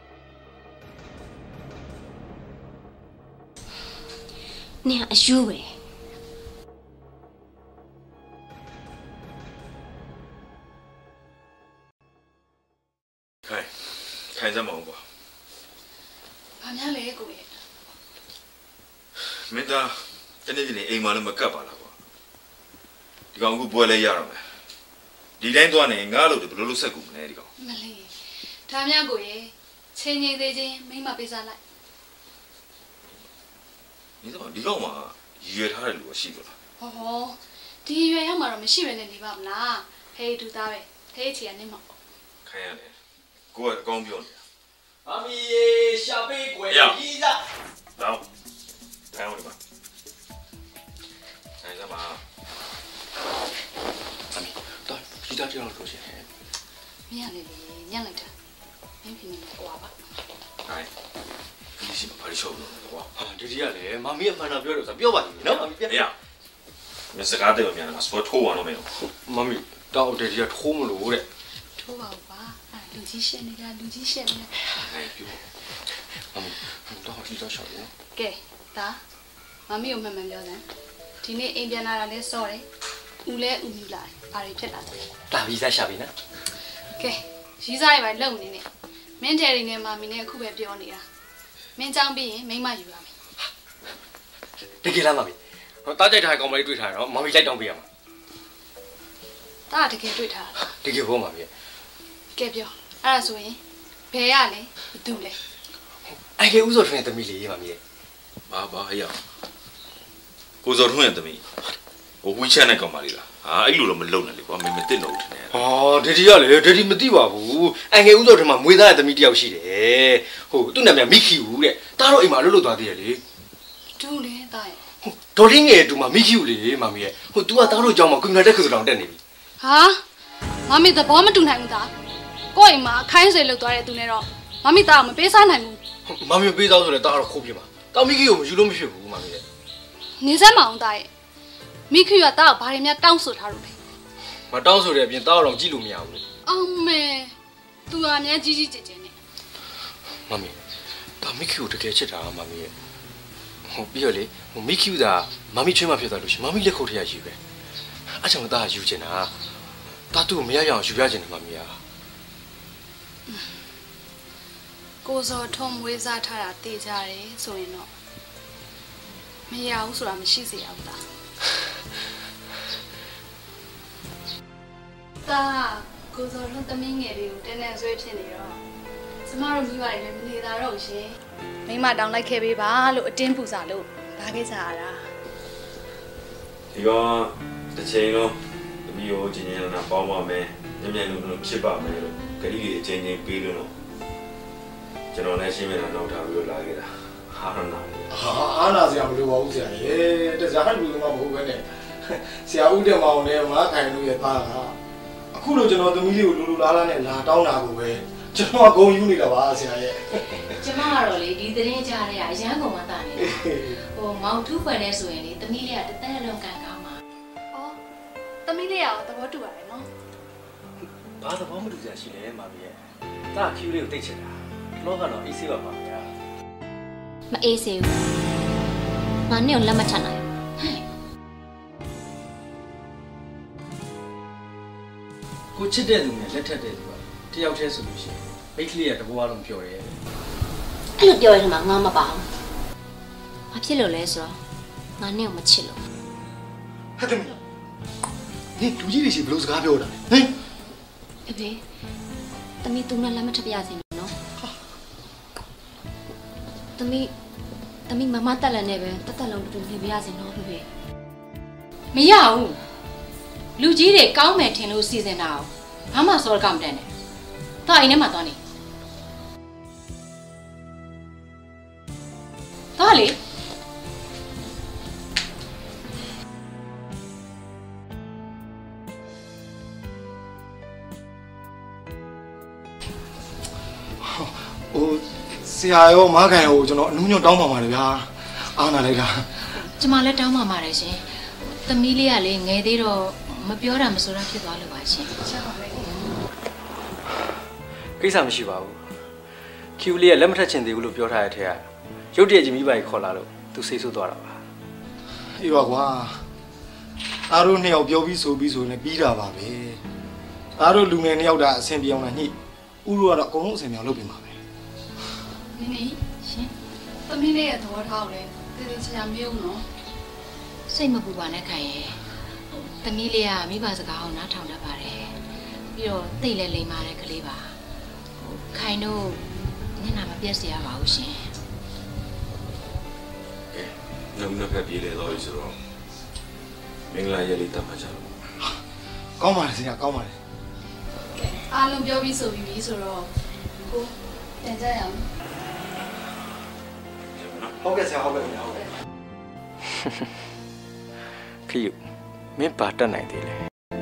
နင်အယူပဲခိုင်စမ်းမအောင်ကွာဘာများလဲကိုရဲ့မင်းသားတနေ့ကနေအိမ်မှာလည်းမကပ်ပါလားကွာဒီကောင်အခုပွဲလဲရတော့မယ်ဒီတိုင်းသွားနေငါ့လို့ဘယ်လိုလုပ်ဆက်ကူမလဲဒီကောင်မလေးဒါများကိုရဲ့ချင်းချင်းသေးချင်းမိမပေးစားလိုက်ဒီတော့ဒီကောင်မှာရွယ်ထားတဲ့လူရှိလို့လားဟောဒီရွယ်ရောက်မှာတော့မရှိပဲနဲ့နေပါမလားဟေးတူသားပဲဟေးချီကနေမှာခိုင်ရတယ်ကိုကအကောင်းပြောနေတာမမီရေရှာပေးကွယ်ကြီးစားတော့ထိုင်အောင်ဒီမှာခိုင်စမ်းပါမမီတော့ဒီသားကြောက်လို့ရှိရင်မင်းရလေညံ့လိုက်တာမင်းဖြစ်နေကွာပါဟိုင်ဒီစီမှာဘာလို့ရှောက်လို့လဲကွာဟာဒီကလည်းမမီအမှန်တော့ပြောလို့ဆိုပြောပါလိမ့်မယ်နော်မမီပြရမစကားတယ်မြန်မှာစပေါ်ထိုးအောင်လို့မမီတောက်တယ်ဒီကထိုးမလို့တဲ့ထိုးပါဦးပါလူကြီးရှက်နေတာလူကြီးရှက်နေတာဟဲ့ပြောတော့ဒီတော့ရှောက်လို့ကဲဒါမမီကိုမှန်မှန်ပြောစမ်းဒီနေ့အိမ်ပြန်လာတာလဲစောတယ်ဦးလဲဦးမြူလာဘာတွေဖြစ်လာလဲဒါဗီဇာရှာပြီနော်ကဲရီးစားရပါလုံနေနေမင်းတယ်ရီနဲ့မမီနဲ့အခုပဲပြောနေတာမင်းကြောင်းပြီးရင်မိမယူရမယ်တကယ်လားမမီဟောတားကြိုက်ထားကောင်မလေးတွေ့ထားတော့မမီလိုက်တောင်းပေးရမှာတားတကယ်တွေ့ထားတကယ်ဘောမမီကဲပြောအဲ့ဒါဆိုရင်ဘယ်ရလဲဘသူလဲအိုင်ကေဦးစောထွန်းရဲ့သမီးလေးမမီရဲ့ဘာဟဲ့ကိုစောထွန်းရဲ့သမီးဟိုဝီချန်နဲ့ကောင်မလေးလားဟာအဲ့လိုတော့မလုံနဲ့လေကွာမင်းမသိတော့ဘူးထင်တယ်ဟောဒဒီကလေဒဒီမသိပါဘူးအိုင်ကေဦးစောထွန်းမှာမွေးသားတဲ့သမီးတယောက်ရှိတယ်ဟိုသူ့နာမည်မိခီဦးတဲ့တားတော့အိမ်မှာလှုပ်သွားသေးတယ်လေတူလေတားရဲ့ဒေါ်လင်းငယ်တူမှာမိခီဦးလေမမီရဲ့ဟို तू ကတားတော့ကြောင်းမှာကွန်ပျူတာတက်ခစတောင်တက်နေပြီဟာမမီသဘောမတူနိုင်ဘူးသားကိုယ့်အိမ်မှာခိုင်းဆွေလှုပ်သွားတဲ့သူနဲ့တော့မမီတားမပေးစားနိုင်ဘူးမမီပေးစားဆိုလဲတားတော့ခိုးပြမှာတားမိခီကိုမယူလို့မဖြစ်ဘူးမမီရဲ့နေစမ်းမအောင်တားရဲ့မိခီကတားကိုဘာတွေများတောင်းဆိုထားလို့လဲမတောင်းဆိုတဲ့အပြင်တားတော့ကြည့်လို့မရဘူးအောင်မဲသူကအများကြီးကြီးကျယ်ကျယ်နဲ့မမီတားမိခီကိုတကယ်ချစ်တာမမီရဲ့ဟိုပြီးတော့လေဟိုမိခီကမမီချွေးမဖြစ်သွားလို့ရှင်မမီလက်ခုပ်ထရယူပဲအဲ့ကြောင့်တားယူချင်တာတားသူ့ကိုမရရအောင်ယူပြချင်တယ်မမီယာကိုစောထုံးမွေးစားထားတာတေးကြတယ်ဆိုရင်တော့မရဘူးဆိုတာမရှိစေရဘူးလားတာကိုစောထုံးသမီးငယ်လေးကိုတင်းတင်းဆွဲဖြစ်နေတော့ကျမတို့မိဘတွေလည်းမနေသာတော့ရှင်မိမတောင်းလိုက်ခဲ့ပေးပါလို့အတင်းပူစာလို့ဒါကိစ္စရတာဒီကောင်တစ်ချိန်လုံးသမီးကိုကျင်းကျင်းနာပေါင်းပါမယ်ညံ့လုံးဖြစ်ပါမယ်လို့ဂရီကြီးအချင်းချင်းပေးလို့တော့ကျွန်တော်လည်းရှင်းပြတာနောက်ထားပြီးလာခဲ့တာဟာရနာဟာနာစရာမလိုပါဘူးဆရာရေတရားလူကမဟုတ်ပဲနဲ့ဆရာဦးတက်မောင်နဲ့မခိုင်လို့ရဲ့သားကအခုလိုကျွန်တော်သမီးလေးကိုလူလူလားလားနဲ့လာတောင်းတာကိုပဲကျွန်တော်ဂုံယူနေတာပါဆရာရဲ့ကျမကတော့လေဒီသတင်းကြားတဲ့အရန်ကုန်မှတာနေဟိုမောင်ထူးဖွယ်နေဆိုရင်လေသမီးလေးကတသက်လုံးကန်ကောင်းပါဩသမီးလေးကသဘောတူပါတယ်နော်ဘာသဘောမတူစရာရှိလဲမမီရဲ့တာခီးလေးကိုတိတ်ချင်တာလောကတော့အေးဆေးပါပါဗျာမအေးစေဘူးငါနဲ့ကိုလက်မထပ်နိုင်ကိုချစ်တဲ့သူနဲ့လက်ထပ်တဲ့သူကတယောက်တည်းဆိုလို့ရှိရင်မိတ်ကလေးကတဘောလုံးပြောတယ်အဲ့လိုပြောရတဲ့မှာငါမပါဘူးဘာဖြစ်လို့လဲဆိုတော့ငါနဲ့ကိုမချစ်လို့ဟဲ့သမီး你လူကြီးတွေရှိဘလို့စကားပြောတာဟင်ဖေဖေသမီးသူနဲ့လက်မထပ်ပြရစီနော်သမီးမမတက်လည်းနဲ့ပဲတက်လုံးတူနေပြရစီနော်ဖေဖေမရဘူးလူကြီးတွေကောင်းမယ်ထင်လို့စီစဉ်တာဘာမှစောကမတန်နဲ့တော့အိမ်ထဲမှာသွားနေသွားလေဆရာရောမကန်ရောကျွန်တော်အနူးညွတ်တောင်းပါပါတယ်ဗျာအားနာလိုက်တာကျမလည်းတောင်းပါပါတယ်ရှင်သမီးလေးကလေငယ်သေးတော့မပြောတာမဆိုတာဖြစ်သွားလို့ပါရှင်ကိစ္စမရှိပါဘူးကျူလေးကလက်မထက်ချင်သေးဘူးလို့ပြောထားတဲ့ထက်ကရုတ်တရက်ကြီးမိဘကြီးခေါ်လာလို့သူစိတ်ဆိုးသွားတာပါအေးပါကွာအားတို့နှစ်ယောက်ပြောပြီးဆိုပြီးဆိုရင်ပြီးတာပါပဲအားတို့လူငယ်နှစ်ယောက်ဒါအဆင်ပြေအောင်လားညှိဥတို့ကတော့အကုန်လုံးအဆင်ပြေအောင်လုပ်ပြင်ပါပဲနင်းရှင်သမီးလေးရဲ့သဘောထားကိုလည်းတည်တည်ချာချာမြုံနော်စိတ်မပူပါနဲ့ခိုင်ရဲ့သမီးလေးကမိဘစကားကိုနားထောင်တတ်ပါတယ်ပြီးတော့သိလဲလိမ္မာတဲ့ကလေးပါခိုင်တို့ညနာမပြတ်စေရပါဘူးရှင်နောက်ဖက်ပြေးလေတော့ဆိုတော့မင်္ဂလာရလေးတတ်မှကြတော့ကောင်းပါလေဆရာကောင်းပါလေအားလုံးပြောပြီးဆိုပြီးဆိုတော့ကိုတင်ကြရအောင်ဟုတ်ကဲ့ဆရာဟုတ်ကဲ့ခင်ဗျာဟုတ်ကဲ့ခယူမင်းပါတက်နိုင်သေးလေ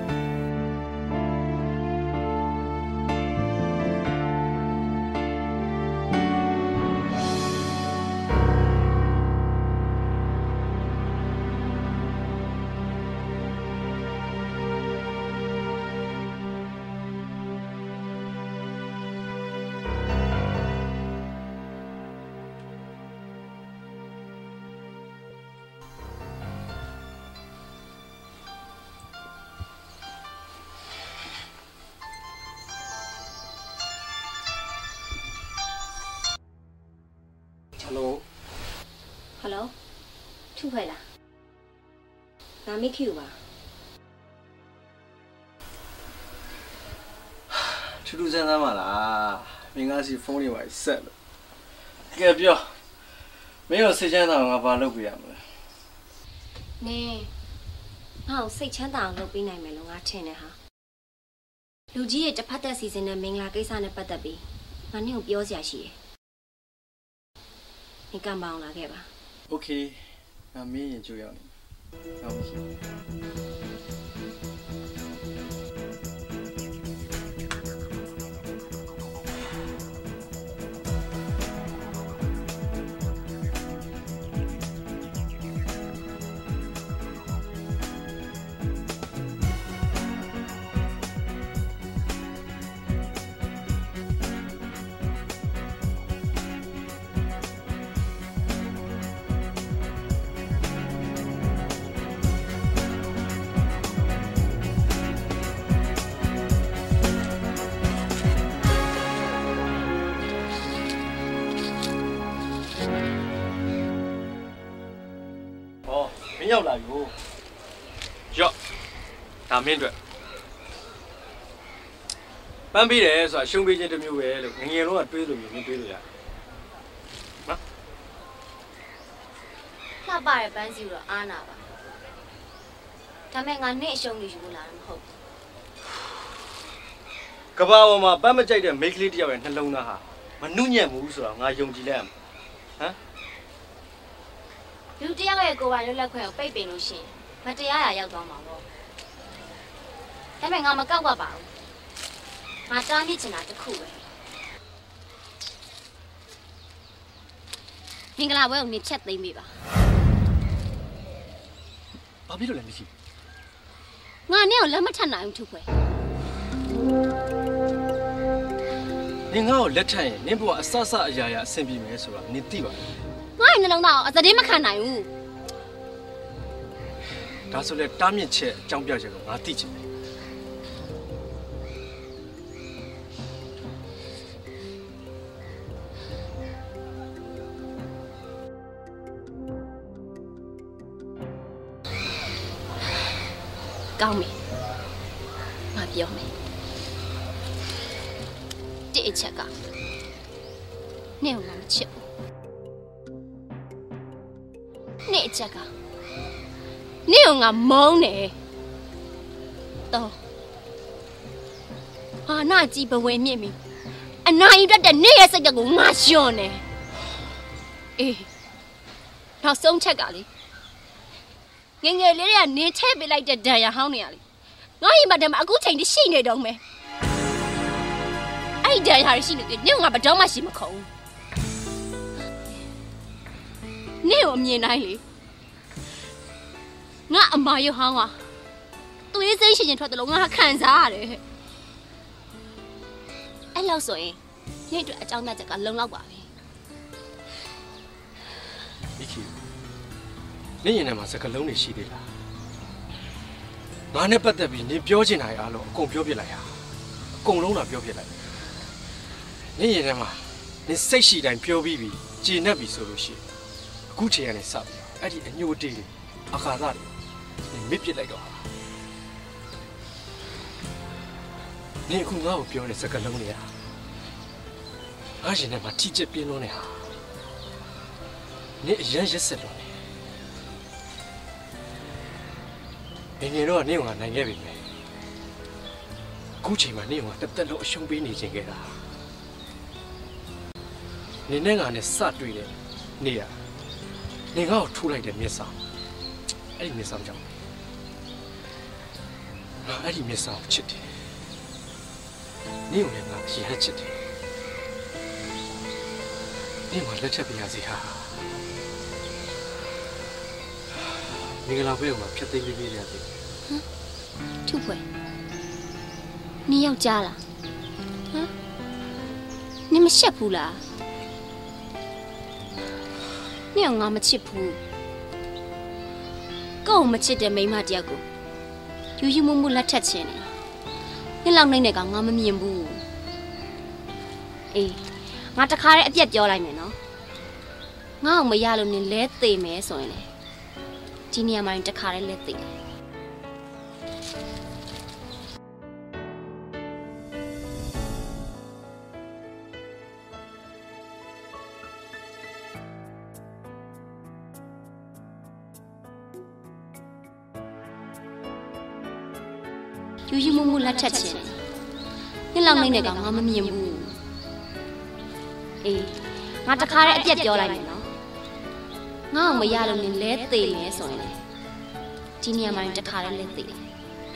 ဟယ်လိုထူခွဲလားငါမိခ ्यू ပါထူးထူးဆန်းဆန်းပါလားမင်းကစီဖုန်းတွေပါဆက်လို့ကဲပြောမင်းရောစိတ်ချမ်းသာအောင်ငါဘာလုပ်ပြရမလဲနင်းငါ့ကိုစိတ်ချမ်းသာအောင်လုပ်ပေးနိုင်မယ်လို့ငါထင်တယ်ဟာလူကြီးရဲ့တစ်ဖက်သက်စီစဉ်တဲ့မင်္ဂလာကိစ္စနဲ့ပတ်သက်ပြီးငါနင်းကိုပြောစရာရှိတယ်你干嘛来给吧 OK 那明天就要你那我去ရောက်လာပြီဟိုရော့ဒါမင်းအတွက်ပန်းပေးတယ်ဆိုတာရှုံးပေးခြင်းတစ်မျိုးပဲလို့ငငယ်လုံးကတွေးလို့မျိုးမင်းတွေးလို့ရတယ်နော်လှပတဲ့ပန်းစီတော့အားနာပါဒါမဲ့ငါနဲ့အရှုံးနေယူလာမှာမဟုတ်ဘူးကဘာပေါ်မှာပန်းမကြိုက်တဲ့မိန်းကလေးတယောက်ရဲ့နှလုံးသားဟာမနှုတ်ညံ့ဘူးဆိုတော့ငါယုံကြည်လိုက်ရမှာဟမ်လူတယောက်ရဲ့ကိုယ်ပိုင်လွတ်လပ်ခွင့်ကိုပိတ်ပင်လို့ရှိရင်မတရားရာရောက်သွားမှာပေါ့ဒါပေမဲ့ငါမကောက်ပါဘူးငါတားမြစ်ချင်တာတစ်ခုပဲမင်္ဂလာပွဲကိုနေဖြတ်သိမ်းပေးပါဘာဖြစ်လို့လဲမရှိငါနဲ့ကိုလက်မထပ်နိုင်ဘူးထုခွဲနင်ငါ့ကိုလက်ထပ်ရင်နင်ဘဝအဆအဆအရာရာအဆင်ပြေမယ်ဆိုတာနင်သိပါလားငါငါနှလုံးသားအသတင်းမခံနိုင်ဘူးဒါဆိုလေတားမြစ်ချက်အကြောင်းပြချက်ကိုငါသိချင်တယ်ကောင်းပြီငါပြောမယ်တိအချက်ကနင့်ကိုငါမချစ်ဘူးနင့်အချက်ကနင့်ကိုငါမုန်းတယ်တော့ဟာနာကြည့်ပဝဲမြင့်ပြီအနိုင်ယူတတ်တဲ့နင့်ရဲ့စိတ်ကိုငါယွန်းတယ်အေးနောက်ဆုံးချက်ကလေငငယ်လေးတွေကနေထည့်ပေးလိုက်တဲ့ဒဏ်ရာဟောင်းနေရလေငါ့ရင်မတည်းမှာအခုချိန်ထိရှိနေတော့မယ်အဲ့ဒဏ်ရာရှိနေတယ်နင့်ငါဘယ်တော့မှရှိမခုံနင့်ကိုမြင်တိုင်းလေငါအမရဟောင်းဟာသွေးစိမ့်ရှင်ရှင်ထွက်တယ်လို့ငါခံစားရတယ်အဲ့လောက်ဆိုရင်နင့်အတွက်အကြောင်းသားချက်ကလုံလောက်ပါပဲမိခီနင့်ရင်ထဲမှာစကလုံးတွေရှိသေးလားငါနဲ့ပတ်သက်ပြီးနင်ပြောချင်တာအားလုံးအကုန်ပြောပြလိုက်ဟာအကုန်လုံးလာပြောပြလိုက်နင့်ရင်ထဲမှာနင်စိတ်ရှိတိုင်းပြောပြီးပြီကျေနပ်ပြီဆိုလို့ရှိရင်အခုချိန်ကနေစပြီးအဲ့ဒီအညိုတေးတွေအခါသားတွေနင်မစ်ပစ်လိုက်တော့နင်အခုငါ့ကိုပြောတဲ့စကလုံးတွေကငါရှင်ထဲမှာထိကျပြင်းလုံးနေဟာနင်အရင်ရက်ဆက်လို့ငယ်တော့နင့်ကနိုင်ခဲ့ပြီမယ်အခုချိန်မှာနင့်ကတက်တက်လို့အရှုံးပေးနေခြင်းခဲ့တာနင်နဲ့ငါနဲ့စတွေ့တဲ့နေ့ကနင်ငါ့ကိုထိုးလိုက်တဲ့မျက်စောင်းအဲ့ဒီမျက်စောင်းကြောင့်ငါအဲ့ဒီမျက်စောင်းချစ်တယ်နင့်ကိုလည်းငါအရင်ချစ်တယ်နင့်ကလက်ချက်ပြရစီဟာမင်္ဂလာပွဲမှာဖြတ်သိမ်းပေးရသည်ထုဖွယ်နင်ယောက်ျားလားဟမ်နင်မရှက်ဘူးလားနင်ကငါမချစ်ဘူးကို့မချစ်တဲ့မိန်းမတယောက်ကိုယူယူမှုမှုလက်ထက်ခြင်းနဲ့နင်လောက်နိုင်တဲ့ကောင်ငါမမြင်ဘူးအေးငါတခါတည်းအပြက်ပြောလိုက်မယ်နော်ငါ့ကိုမရလို့နင်လဲသေမယ်ဆိုရင်လေဒီနေရာမှာတခါတည်းလဲသေတယ်ယူယူမှုမှုလက်ထက်ခြင်းညလောက်နိုင်တဲ့ကောင်ငါမမြင်ဘူးအေးငါတခါတည်းအပြက်ပြောလိုက်မယ်နော်ငါ့ကိုမရလို့နင်လဲသေမယ်ဆိုရင်လေဒီနေရာမှာတခါတည်းလဲသေတယ်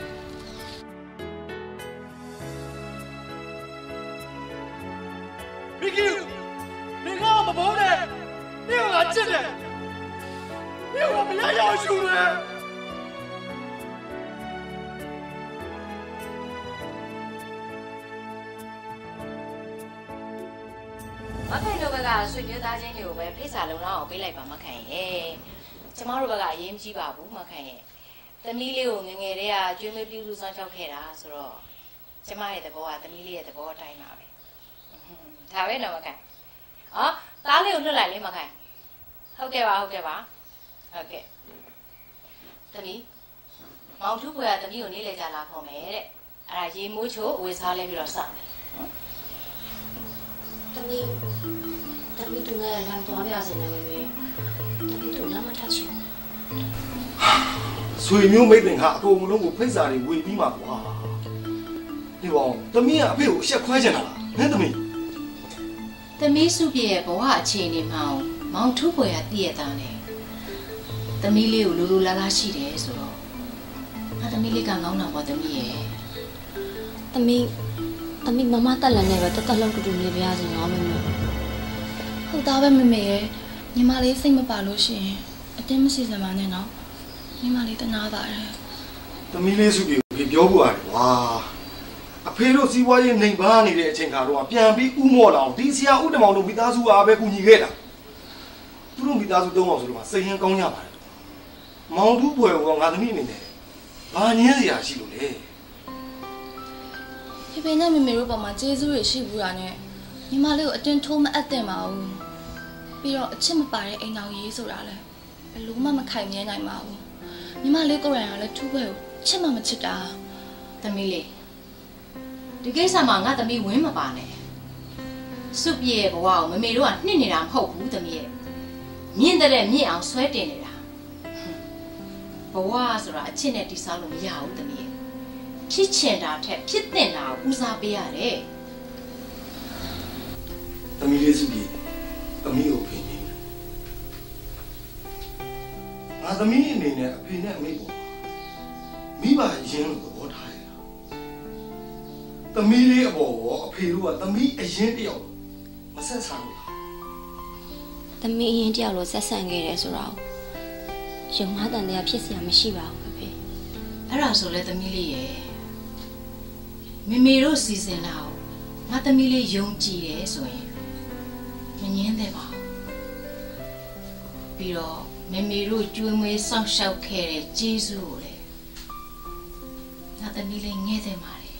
မီကီနင်ငါ့ကိုမဘောနဲ့နင်ကငါချစ်တယ်နင်ကမရရအောင်ရှူတယ်မခိုင်တို့ဘက်ကဆွေမျိုးသားချင်းတွေကိုပဲဖိတ်စာလုံးလောက်အောင်ပေးလိုက်ပါမခိုင်ရဲ့ကျမတို့ဘက်ကအရေးမကြီးပါဘူးမခိုင်ရဲ့သမီးလေးကိုငငယ်တည်းကကျွေးမပြုစုစောင့်ရှောက်ခဲ့တာဆိုတော့ကျမရဲ့သဘောကသမီးလေးရဲ့သဘောအတိုင်းပါပဲဒါပဲနော်မခိုင်သားလေးကိုလွတ်လိုက်လေမခိုင်ဟုတ်ကဲ့ပါဟုတ်ကဲ့သမီးမောင်ထုဖွယ်ကသမီးကိုနေလေကြလာခေါ်မယ်တဲ့အဲ့ဒါရေမိုးချိုးအဝေစားလဲပြီးတော့စောင့်တယ်သမီးသူငယ်လမ်းသွားပြစနေတယ်သမီးတို့လမ်းမထချင်ဆွေမျိုးမိတ်တင်ဟာအကုန်လုံးကိုဖိတ်စာတွေဝေပြီးမှာကွာဒီကောင်သမီးကအဖေကိုအဆက်ခွဲချင်တာလားနင်းသမီးသမီးစုပြည့်ရဲ့ဘဝအခြေအနေမှမောင်ထုဖွယ်ကတည့်ရတာနဲ့သမီးလေးကိုလိုလိုလားလားရှိတယ်ဆိုတော့ငါသမီးလေးကကောင်းတာပေါ့သမီးရဲ့သမီးမမတက်လန်နဲ့ပဲတက်တက်လောက်တူနေပြရစီနော်မမေဟုတ်သားပဲမမေရဲ့ညီမလေးစိတ်မပါလို့ရှိရင်အတင်းမရှိစမ်းပါနဲ့နော်ညီမလေးတနာပါတယ်သမီးလေးစုပြေပြောဖို့ရတယ်ကွာအဖေတို့စီးပွားရေးနှိမ်ပါနေတဲ့အချိန်ခါတော့ပြန်ပြီးဥမော့လာအောင်ဒီဆရာဦးတမောင်တို့မိသားစုအားပဲကူညီခဲ့တာသူတို့မိသားစု3အောင်ဆိုတော့စိတ်ရင်းကောင်းကြပါတယ်မောင်တူးပွဲကငါသမီးအနေနဲ့ဘာညင်းစရာရှိလို့လဲဖေဖေနဲ့မေမေတို့ပေါ်မှာကျေးဇူးတွေရှိဘူးတာနဲ့ညီမလေးကိုအတင်းထိုးမအပ်တင်ပါဘူးပြီးတော့အချစ်မပါတဲ့အိမ်တော်ရေးဆိုတာလဲဘယ်လို့မှမခိုင်မြဲနိုင်ပါဘူးညီမလေးကိုယ်တိုင်ကလည်းထူးပွဲကိုချစ်မှမချစ်တာသမီးလေးဒီကိစ္စမှာငါသမီးဝင်းမပါနဲ့စုပြည့်ရဲ့ဘဝကိုမမေတို့ကနှစ်နေတာမဟုတ်ဘူးသမီးရဲ့မြင့်တဲ့မြင့်အောင်ဆွဲတင်နေတာဘဝဆိုတာအချစ်နဲ့တည်ဆောက်လို့မရဘူးသမီးရဲ့ဖြစ်ချင်တာထက်ဖြစ်တင်တာကိုဦးစားပေးရတယ်သမီးလေးစုကြီးသမီးကိုဖိနေငါသမီးအနေနဲ့အဖေနဲ့အမေပေါ်မိဘရင်းလို့သဘောထားရတာသမီးလေးအပေါ်ရောအဖေတို့ကသမီးအရင်တယောက်မဆက်ဆံဘူးလားသမီးအရင်တယောက်လို့ဆက်ဆံခဲ့တယ်ဆိုတော့ရုံမတန်တရားဖြစ်စရာမရှိပါဘူးဖေအဲ့ဒါဆိုလဲသမီးလေးရဲ့မေမေတို့စီစဉ်လာအောင်ငါသမီးလေးယုံကြည်တယ်ဆိုရင်မငင်းသေးပါဘူးပြီးတော့မေမေတို့ကျွေးမွေးစောင့်ရှောက်ခဲ့တဲ့ကျေးဇူးကိုလည်းငါသမီးလေးငဲ့သေးပါတယ်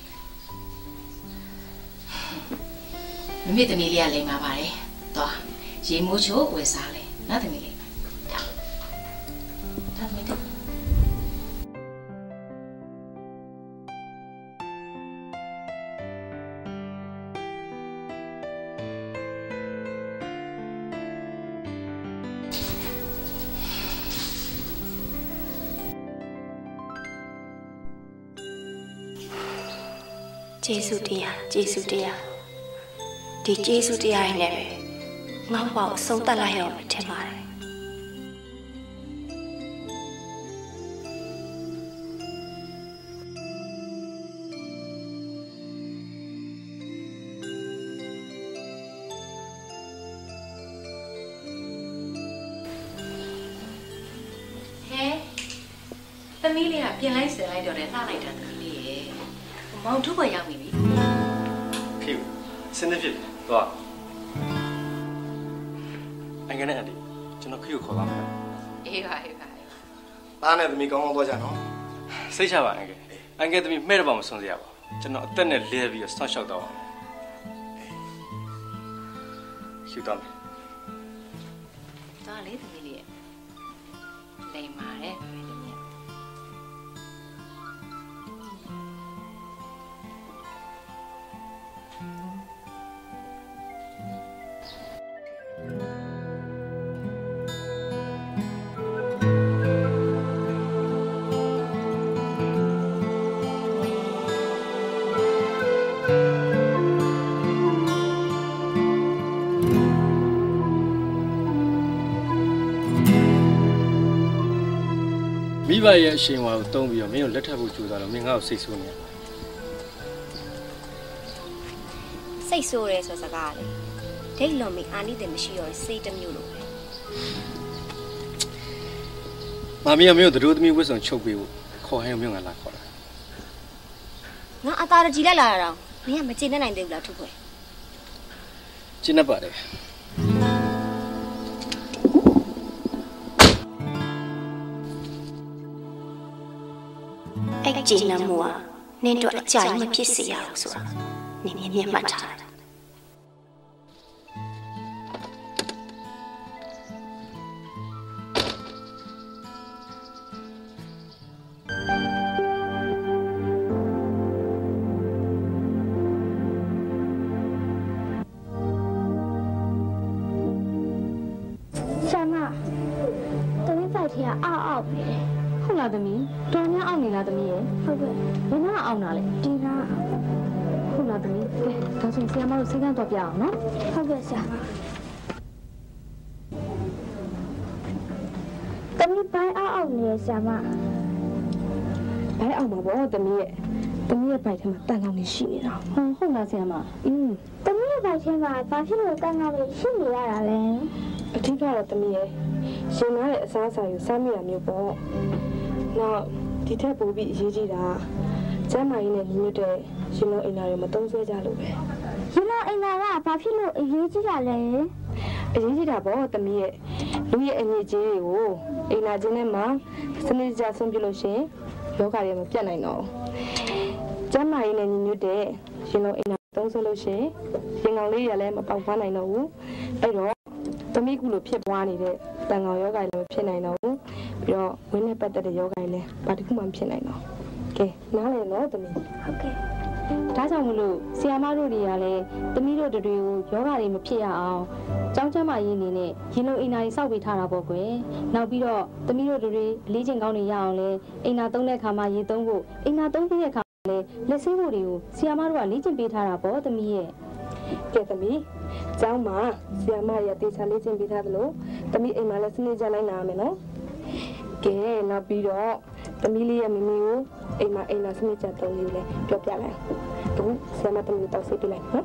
မမေသမီးလေးကလိမ်ပါပါတယ်သွားရေမိုးချိုးဝယ်စားလေငါသမီးလေးဒါသမီးတို့ကျေးဇူးတရားကျေးဇူးတရားဒီကျေးဇူးတရားနဲ့ပဲငါ့ဘောက်အဆုံးသတ်လိုက်ရအောင်ထင်ပါတယ်သမီးလေးကပြင်လိုက်စင်လိုက်တော့လည်းလှလိုက်တာသမီးလေးရဲ့မောင်ထုပ်ပေါ်ရောက်နေပြီဖေစနေဖြစ်သွားအငယ်နဲ့အန်တီကျွန်တော်ခေကိုခေါ်ပါမယ်အေးပါအေးပါသားနဲ့သမီးကောင်းကောင်းသွားကြနော်စိတ်ချပါအငယ်သမီးမှဲ့တော့မဆုံးစရာပါကျွန်တော်အသက်နဲ့လဲပြီးဆောင်းလျှောက်တော့ရှူတော့သားလေးသမီးလေးရဲ့လိမ်ပါတယ်မိဘရဲ့အရှင်ဝါကိုတုံးပြီးတော့မင်းတို့လက်ထပ်ဖို့ကြိုးစားတော့မင်းငါ့ကိုစိတ်ဆိုးနေရစိတ်ဆိုးရဲဆိုစကားလေဒိတ်လုံးမအာနိတဲ့မရှိတော့စိတ်တစ်မျိုးလို့ပဲမင်းကတို့သမီးဝတ်စုံချုပ်ပေးဖို့ခေါ်ဟင်းမျိုးငါလာခေါ်တာငါအသာကြီးလက်လာတာမင်းကမကျေနပ်နိုင်သေးဘူးလားထုခွဲကျေနပ်ပါတယ်အဲ့ကျေနပ်မှုကနင်းတို့အကြိုက်မဖြစ်စေရဘူးဆိုတာနင်းမြင်မှတ်ထားတယ်ဆရာမတမီးပိုက်ထဲကအောက်နေတယ်ဟုတ်လားသမီးတော်များအောင်နေလားသမီးရဲ့ဟုတ်ကဲ့ဘယ်မှာအောင်တာလဲဒီနာဟုတ်လားသမီးကဲဒါဆိုဆရာမတို့စိတ်ကန်းတော့ပြအောင်နော်ဟုတ်ကဲ့ဆရာမသမီးဘိုင်းအောက်နေရဆရာမဘိုင်းအောင်ပါဘောသမီးရဲ့ဘိုက်ထဲမှာတန်ကောင်နေရှိနေတာဟုတ်လားဆရာမသမီးရဲ့ဘိုက်ထဲမှာဘာဖြစ်လို့တန်ကောင်နေရှိနေရတာလဲအထူးကတော့သမီးရဲ့ရှင်မရဲ့အစားအစာကိုစားမိတာမျိုးပေါ့နောက်ဒီထက်ပိုပြီးအရေးကြီးတာကျမ်းမာရေးနဲ့ညီညွတ်တဲ့ရှင်လုံးအိမ်သားတွေမသုံးဆွဲကြလို့ပဲရှင်လုံးအိမ်သားကဘာဖြစ်လို့အရေးကြီးတာလဲအရင်ကြီးတာပေါ့တမီးရဲ့လူရဲ့အငြိကြီးတွေကိုအိမ်နာချင်းထဲမှာစနစ်ကြဆုံးပြလို့ရှိရင်ယောဂတွေမပြတ်နိုင်တော့ကျမ်းမာရေးနဲ့ညီညွတ်တဲ့ရှင်လုံးအိမ်နာသုံးဆွလို့ရှိရင်ရင်ကောင်လေးရလည်းမပေါက်ဖွားနိုင်တော့ဘူးအဲ့တော့တမီးကူလို့ဖြစ်ပွားနေတဲ့တန်ကောင်ယောဂလည်းမဖြစ်နိုင်တော့ဘူးပြီးတော့ဝင်းနဲ့ပတ်သက်တဲ့ယောဂလည်းဘာတစ်ခုမှမဖြစ်နိုင်တော့ကဲနားလည်နော်တမီးဟုတ်ကဲ့ဒါကြောင့်မလို့ဆီယာမတို့တွေကလည်းတမီးတို့တွေကိုယောဂတွေမဖြစ်ရအောင်ကျောင်းကျမ်းမာရေးအနေနဲ့ရင်လုံးအိမ်နာတွေစောက်ပေးထားတာပေါ့ကွယ်နောက်ပြီးတော့တမီးတို့တွေအလေးချိန်ကောင်းတွေရအောင်လဲအိမ်နာသုံးတဲ့အခါမှာရေသုံးဖို့အိမ်နာသုံးပြီးတဲ့အခါမှာလဲလက်ဆေးဖို့တွေကိုဆီယာမတို့ကလေ့ကျင့်ပေးထားတာပေါ့တမီးရဲ့ကဲတမီးကျောင်းမှာဆီယာမရတေချာလေ့ကျင့်ပေးထားသလိုတမီးအိမ်မှာလည်းစနစ်ကြလိုက်နာရမယ်နော်ကဲနောက်ပြီးတော့တမီးလေးရဲ့မမီကိုအိမ်မှာစနစ်ကြသုံးလေးလဲပြောပြလိုက်အခုဆီယာမတမီးတောက်ဆေးပေးလိုက်နော်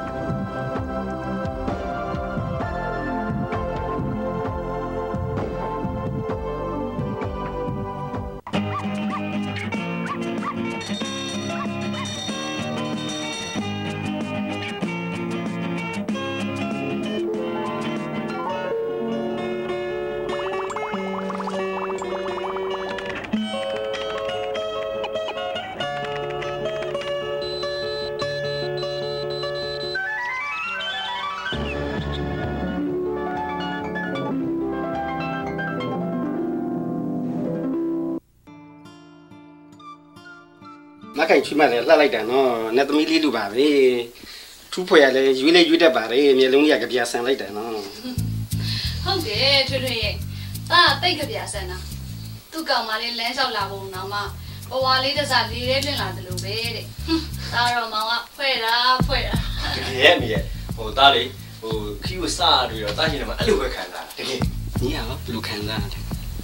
မခိုင်ချွေးမလည်းလှလိုက်တာနော်နဲ့သမီးလေးလူပါပဲထူးဖွယ်ရလဲရွေးလေရွေးတတ်ပါလေမျက်လုံးကြီးကကြပြဆန်လိုက်တယ်နော်ဟုတ်တယ်ထွေထွေရဲ့တာတိတ်ကြပြဆန်တာသူ့ကောင်မလေးလမ်းလျှောက်လာပုံတော့မှဘဝလေးတစ်စားလေးလေးတင်လာတယ်လို့ပဲတဲ့ဒါတော့မောင်ကဖွဲ့တာတကယ်မြေဟိုသားလေးဟိုခီးကိုစားပြီးတော့တားရှင်တယ်မှာအဲ့လိုပဲခံစားတကယ်ညီကဘယ်လိုခံစားလဲ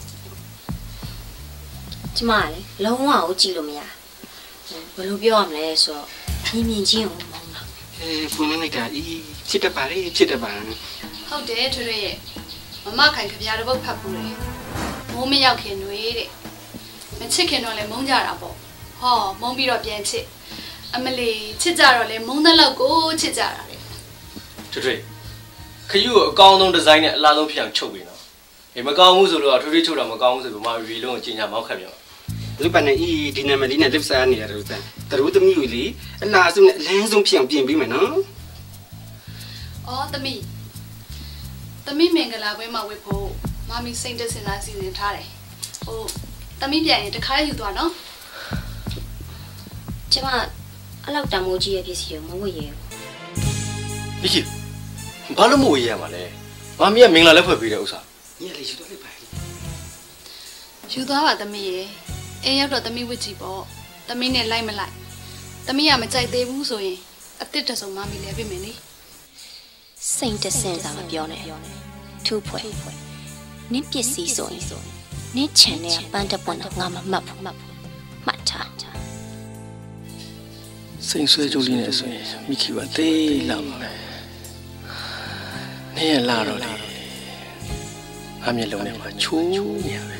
ကျမလည်းလုံးဝကိုကြည့်လို့မရဘယ်လိုပြောရမလဲဆိုတော့မြင်ချင်းကိုမောင်းတာဖွင့်လိုက်တာဖြစ်တတ်ပါလေဖြစ်တတ်ပါဟုတ်တယ်ထွေထွေရဲ့မမခိုင်ကြပြတဲ့ဘုတ်ဖတ်ပူတယ်မိုးမရောက်ခင်တွေတဲ့မချစ်ခင်တော့လဲမုန်းကြတာပေါ့ဟောမုန်းပြီးတော့ပြန်ချစ်အမလီချစ်ကြတော့လဲမုန်းတဲ့လောက်ကိုချစ်ကြတာလေထွေခယူကိုအကောင်းဆုံးဒီဇိုင်းနဲ့အလားဆုံးဖြစ်အောင်ချုပ်ပြီးနော်မကောင်းဘူးဆိုတော့ထွေချုပ်တာမကောင်းဘူးဆိုပြီးမရီလုံးကိုကျင်းချမောက်ခတ်ပြန်လူပန်နေဒီနမလီနဲ့လစ်စားနေရတယ်လို့တတို့သမီးတွေလေအလားဆုံးနဲ့အလန်းဆုံးဖြစ်အောင်ပြင်ပေးမယ်နော်အော်သမီးမင်္ဂလာပွဲမှာဝတ်ဖို့မမီစိတ်တစင်လာစီစဉ်ထားတယ်ဟိုသမီးပြန်ရင်တခါရယူသွားနော်ကျမအဲ့လောက်တံမိုးကြီးရဲ့ပစ္စည်းကိုမဝတ်ရဘူးဒီဘာလို့မဝတ်ရမှာလဲမမီကမင်္ဂလာလက်ဖွဲ့ပေးတဲ့ဥစ္စာညီလေးယူတော့လိုက်ပါယူသွားပါသမီးရဲ့အင်းရောက်တော့သမီးဝစ်ကြည့်ပေါ့သမီးနဲ့လိုက်မလိုက်သမီးကမကြိုက်သေးဘူးဆိုရင်အစ်စ်တဆုံမမီလဲပြင်မယ်လေစိတ်တဆင်သာမပြောနဲ့ထူးဖွယ်နင်းပစ္စည်းဆိုရင်နင်းချန်တဲ့ပန်းတပွန်းတော့ငါမမှတ်ဘူးမှတ်ထားစိတ်ဆွဲကြိုးလေးနဲ့ဆိုရင်မိခီကသေးလာပါပဲနေရလာတော့လေငါမျက်လုံးထဲမှာချိုးနေရပဲ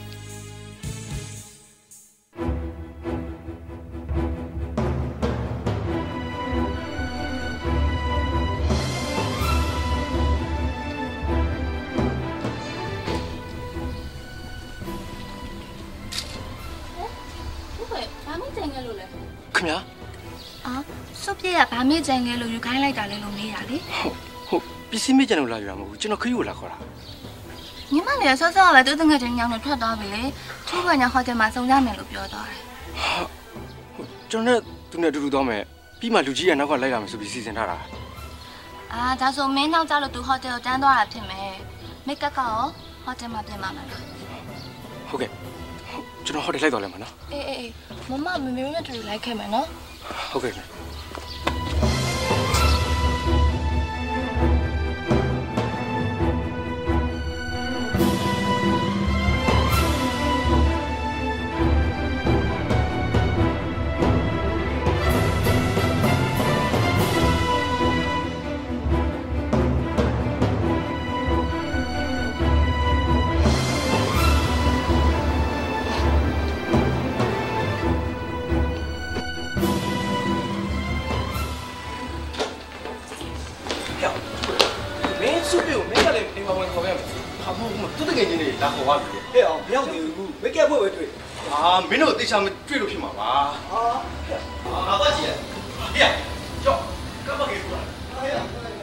ခင်ဗျာအော်စုပ်ပြည့်ကဗာမေ့ကြံငယ်လို့ယူခိုင်းလိုက်တာလေလို့မေးတာလေဟုတ်ပစ္စည်းမေ့ကြံလို့လာယူရမှာမဟုတ်ကျွန်တော်ခရီးကိုလာခေါ်တာညီမလေးဆော့ဆော့ပဲသူ့တငယ်ချင်းညောင်းနဲ့ထွက်သွားပြီလေထူးခွင့်ညဟိုတယ်မှာစုံကြမယ်လို့ပြောသွားတယ်ကျွန်တော်နဲ့သူနဲ့အတူတူသွားမယ်ပြီးမှလူကြီးကနောက်ကလိုက်လာမယ်ဆိုပြီးစီစဉ်ထားတာဒါဆိုမင်းနောက်ကြလို့သူဟိုတယ်ကိုတန်းသွားတာဖြစ်မယ်မိတ်ကပ်ကရောဟိုတယ်မှာပြင်ပါမလားဟုတ်ကဲ့ကျွန်တော်ဟိုတယ်လိုက်တော့လဲမှာနော်အေးမမမမေနဲ့တူလိုက်ခဲ့မယ်နော်ဟုတ်ကဲ့သူတကယ်ချင်းနေလာခေါ်သွားပြီဟဲ့အောင်မရောက်သေးဘူးမကက်ဖို့ပဲတွေ့အာမင်းတို့တေချာမတွေ့လို့ဖြစ်မှာပါဟာငါတော့ကြည့်ရဟဲ့ကြောက်ကပ်ပါကေကွာဟဲ့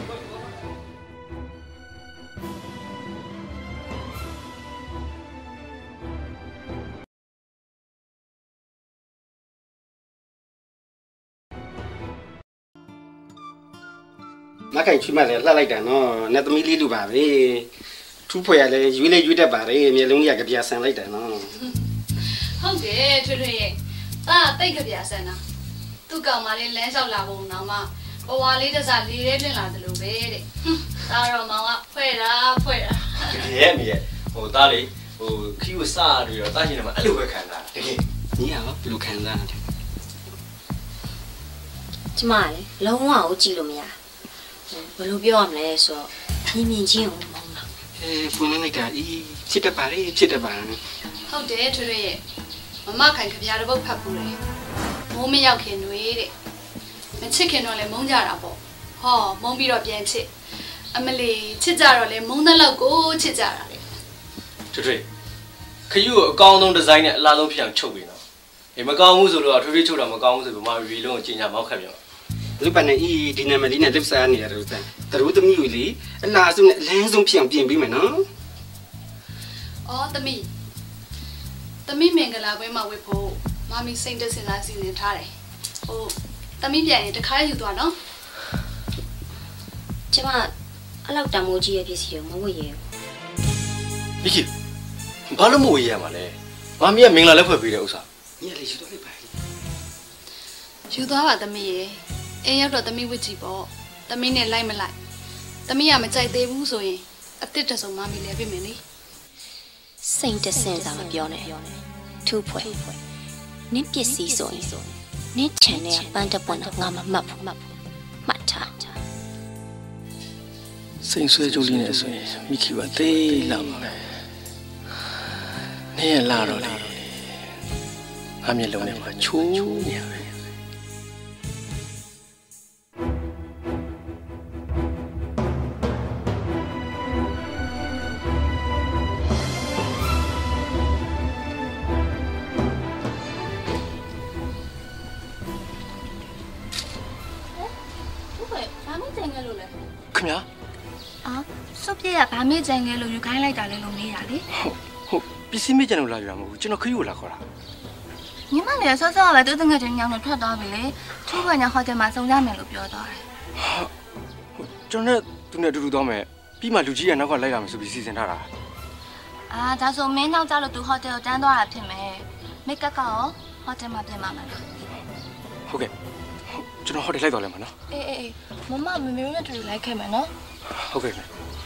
မခိုင်ချွေးမလည်းလှလိုက်တာနော်နဲ့သမီးလေးလူပါပဲထူးဖွယ်ရလဲရွေးလေးရွေးတတ်ပါတယ်မျက်လုံးကြီးကကြပြဆန်လိုက်တယ်နော်ဟုတ်တယ်ထွေထွေရဲ့ဒါတိတ်ကြပြဆန်တာသူ့ကောင်မလေးလမ်းလျှောက်လာပုံတော့မှဘဝလေးတစ်စားလေးလေးလွင်လာတယ်လို့ပဲတဲ့ဒါတော့မောင်ကဖွဲ့တာရဲ့မြေဟိုသားလေးဟိုခီးကိုစားပြီးတော့တားရှင်တယ်မှာအဲ့လိုပဲခံစားတကယ်ညီကဘယ်လိုခံစားလဲကျမလေလုံးဝကိုကြည့်လို့မရဘယ်လိုပြောရမလဲဆိုတော့မြင်ချင်းကိုမောင်းတာဖုန်းလိုက်တာအေးဖြစ်တတ်ပါလေဖြစ်တတ်ပါဟုတ်တယ်ထွေထွေရဲ့မမခိုင်ကြပြတစ်ပုတ်ဖတ်ပူတယ်မိုးမရောက်ခင်တွေတဲ့မချစ်ခင်တော့လဲမုန်းကြတာပေါ့ဟောမုန်းပြီးတော့ပြန်ချစ်အမလီချစ်ကြတော့လဲမုန်းတဲ့လောက်ကိုချစ်ကြတာလေထွေခယူကိုအကောင်းဆုံးဒီဇိုင်းနဲ့အလားဆုံးဖြစ်အောင်ချုပ်ပြီးတော့မကောင်းဘူးဆိုတော့ထွေချုပ်တာမကောင်းဘူးဆိုပြီးမှရီလုံးကိုကြီးညာမောက်ခတ်ပြန်လူပနဲ့ဒီနာမည်လေးနဲ့လှုပ်ရှားနေရတယ်ဦးစံတရူးသမီးကိုလေအလားဆုံးနဲ့အလန်းဆုံးဖြစ်အောင်ပြင်ပေးမယ်နော်အော်သမီးမင်္ဂလာပွဲမှာဝတ်ဖို့မမီစိတ်တက်စင်သားစီစဉ်ထားတယ်ဟိုသမီးပြန်ရင်တခါယူသွားနော်ကျမအဲ့လောက်တမိုးကြီးရဲ့ပစ္စည်းကိုမဝတ်ရဲဘူးမိကြီးဘာလို့မဝတ်ရမှာလဲမမီကမင်္ဂလာလက်ဖွဲ့ပေးတဲ့ဥစ္စာညီကလေယူသွားလိုက်ပါယူသွားပါသမီးရေအိမ်ရောက်တော့သမီးဝစ်ကြည့်ပေါ့သမီးနဲ့လိုက်မလိုက်သမီးကမကြိုက်သေးဘူးဆိုရင်အစ်စ်တစုံမမီလဲပြမယ်လေစိတ်တဆင်သာမပြောနဲ့ထူးဖွယ်နင်းပစ္စည်းဆိုရင်နင်းချန်တဲ့ပန်းတပွန်းတော့ငါမမှတ်ဘူးမှတ်ထားစိတ်ဆွဲကြိုးလေးနဲ့ဆိုရင်မိခီကသေးလာမှာပဲနေရလာတော့လေငါမျက်လုံးထဲမှာချိုးနေရပဲခင်ဗျာအာစုပ်ပြရဗာမေးကြံငယ်လို့ယူခိုင်းလိုက်တာလေလို့မေးရလေဟုတ်ပစ္စည်းမေးကြံလို့လာယူတာမဟုတ်ဘူးကျွန်တော်ခရီးကိုလာခေါ်တာညီမလေးဆော့ဆော့ပဲတူတငယ်ချင်းညောင်းနဲ့ထွက်သွားပြီလေချိုးခွညာဟိုတယ်မှာစုံရမယ်လို့ပြောသွားတယ်ကျွန်တော်နဲ့သူနဲ့အတူတူသွားမယ်ပြီးမှလူကြီးကနောက်ကလိုက်လာမယ်ဆိုပြီးစီစဉ်ထားတာအာဒါဆိုမင်းနောက်ကြလို့သူဟိုတယ်ကိုတန်းသွားတာဖြစ်မယ်မိတ်ကပ်ကရောဟိုတယ်မှာပြင်ပါမယ်ဟုတ်ကဲ့ကျွန်တော်ဟိုတယ်လိုက်သွားလိုက်မှာနော်အေးမမမေမေနဲ့တူလိုက်ခဲ့မယ်နော်ဟုတ်ကဲ့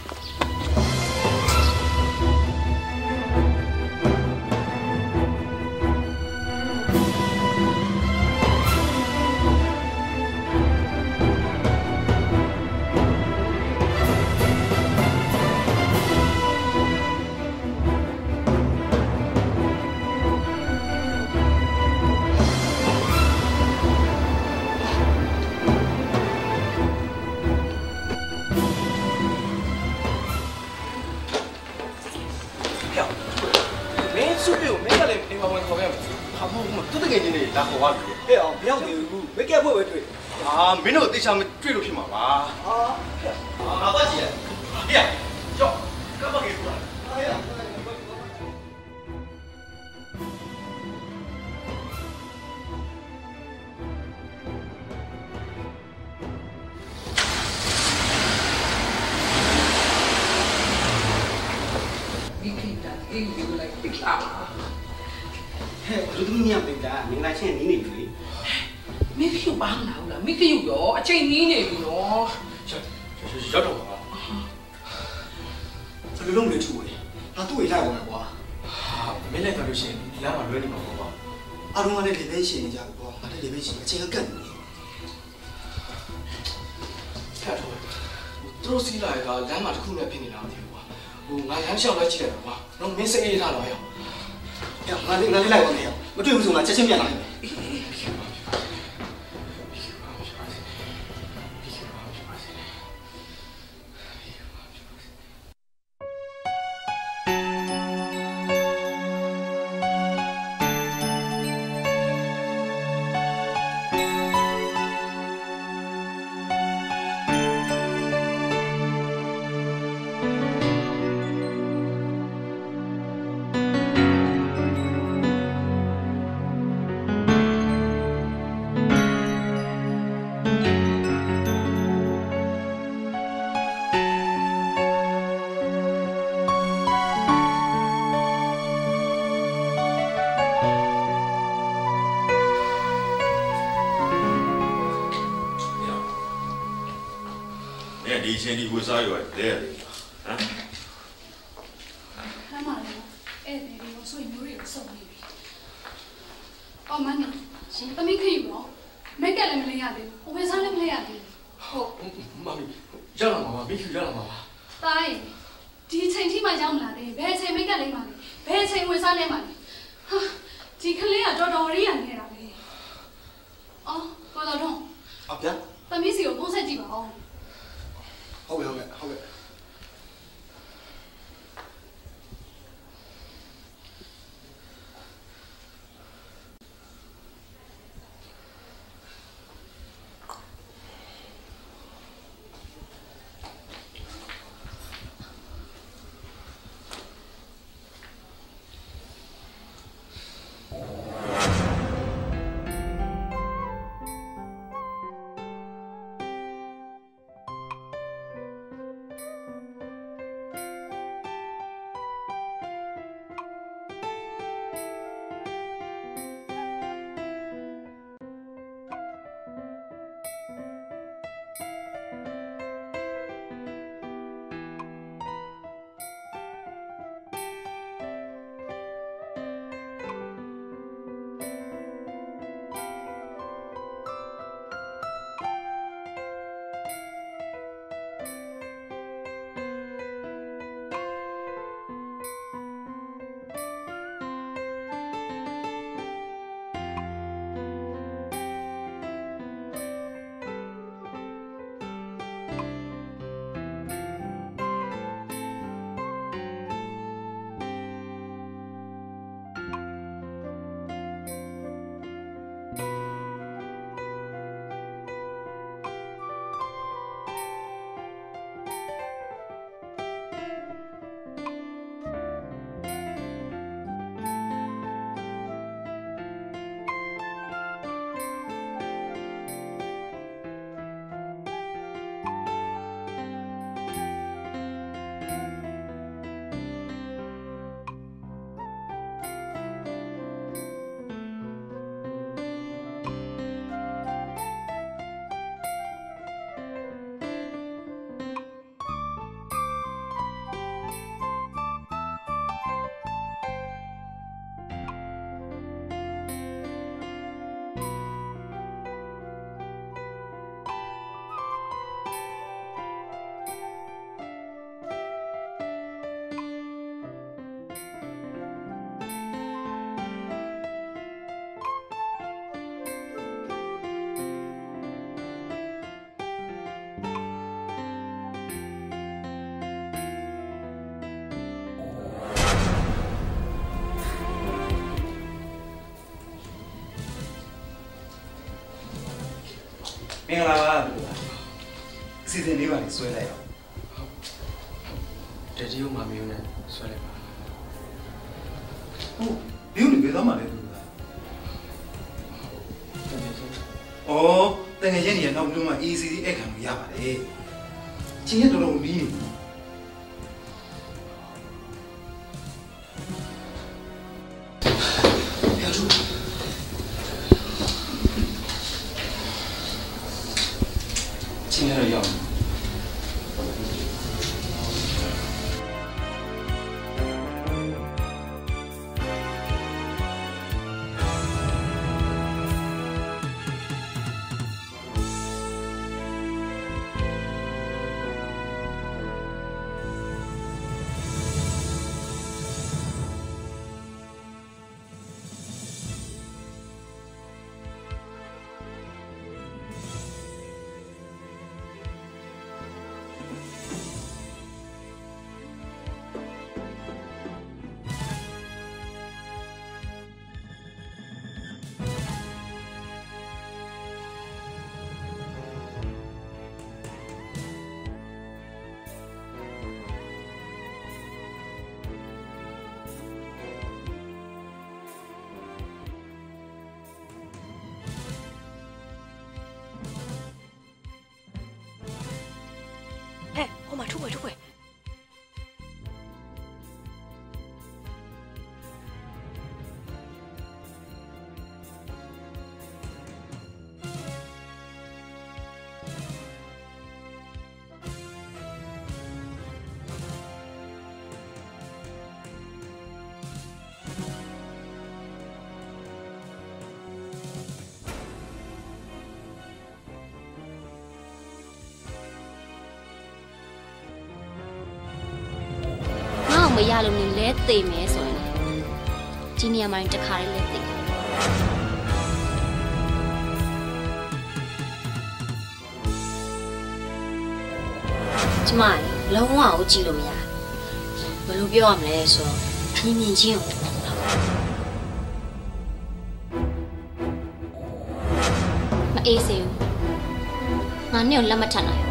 သူတကယ်ချင်းနေလာခေါ်သွားပြီဟဲ့အောင်မရောက်သေးဘူးမကက်ဖို့ပဲတွေ့အာမင်းတို့တေချာမတွေ့လို့ဖြစ်မှာပါဟာငါတော့ကြည့်ရဟဲ့ကြောက်ကပ်ပါကေကွာဟဲ့ဒီကိတာဒီယူလိုက်တိတ်လာဟဲ့လူသမီးမြောက်နေတာမင်္ဂလာချင်းနီးနေပြီမိခရုပ်ပါမလားမိခရုပ်ရောအချိန်နီးနေပြီနော်ရောက်တော့ပါဘယ်လိုလုပ်လဲချူလေငါသူ့ကိုလိုက်အောင်ကွာမင်းလိုက်သွားလို့ရှိရင်လမ်းမှာလွဲနေမှာပေါ့အားလုံးကလည်းလေပဲရှင်နေကြပြီပေါ့ငါလည်းလေပဲရှင်အချိန်ကကတ်နေတယ်ထပ်တော့သူတို့စီးလာရကလမ်းမှာတစ်ခုနဲ့ဖြစ်နေတာမသိဘူးကွာဟိုငါလမ်းလျှောက်လိုက်ကြည့်တယ်ကွာတော့မင်းစိတ်အေးထားတော့ရောငါလေးလိုက်ပါမယ်မတွေ့ဘူးဆိုငါချက်ချင်းပြန်လာမယ်你以前你为啥要来的？啊？ 他妈的，哎，弟弟，我所以没有送你。哦，妈咪，他没可以不？没干了没来呀的，我为啥没来呀的？ 好，妈咪，让了妈妈，没去让了妈妈。 大爷，ဒီချိန်ထိမှရောက်မလာသေးဘယ်ချိန်မိတ်ကလေးမှလဲဘယ်ချိန်ဝင်စားလဲမှလဲဟာဒီကလေးကတော်တော်ရိယာနေတာပဲအော်ကိုတော်တော့အဗျာသမီးစီကိုဖုန်းဆက်ကြည့်ပါဦးဟုတ်ကဲ့မင်္ဂလာပါအစီအစဉ်လေးပါလေဆွဲလိုက်အောင်တတိယမမျိုးနဲ့ဆွဲလိုက်ပါဟုတ်မျိုးနေဘယ်တော့မှလဲသူကတကယ်ချင်းနေရနောက်ပြီးတော့မှ ECD အဲ့ခံလို့ရပါတယ်ချင်းရတော်တော်ပြီးနေ今天的药。 哎，我马出轨出轨。 မရလို့နေလဲသိမယ်ဆိုရင်ဒီနေရာမှာတခါလေးလဲသိကျမလုံးဝကိုကြည့်လို့မရဘယ်လိုပြောရမလဲဆိုတော့မြင်ချင်းကိုမအေးစေဘူးငါနဲ့လက်မထနိုင်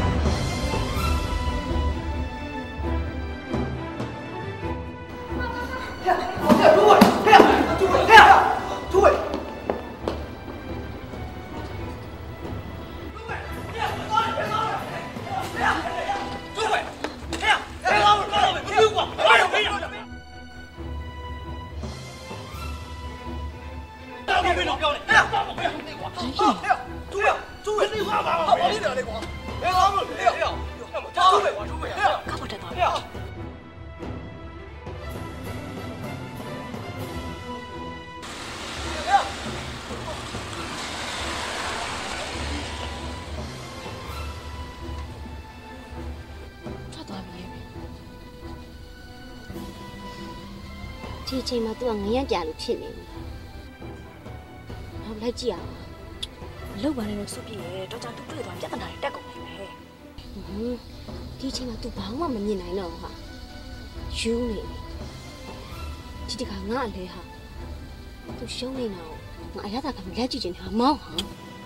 ဒီချိန်မှာ तू ကငရမ်းပြလို့ဖြစ်နေပြီ။ဟောလိုက်ကြည့်အောင်။လောက်ပါနဲ့လို့စုပြည့်ရဲတော့ကြောင့် तू တွေ့သွားပြဿနာတွေတက်ကုန်နေမယ်။ဒီချိန်မှာ तू ဘာမှမမြင်နိုင်တော့ဟာ။ယူနေပြီ။ဒီတခါငါအလဲဟာ तू ရှုံးနေတော့ငါအရသာကမလက်ကြည့်ချင်တာမောင်းဟာ။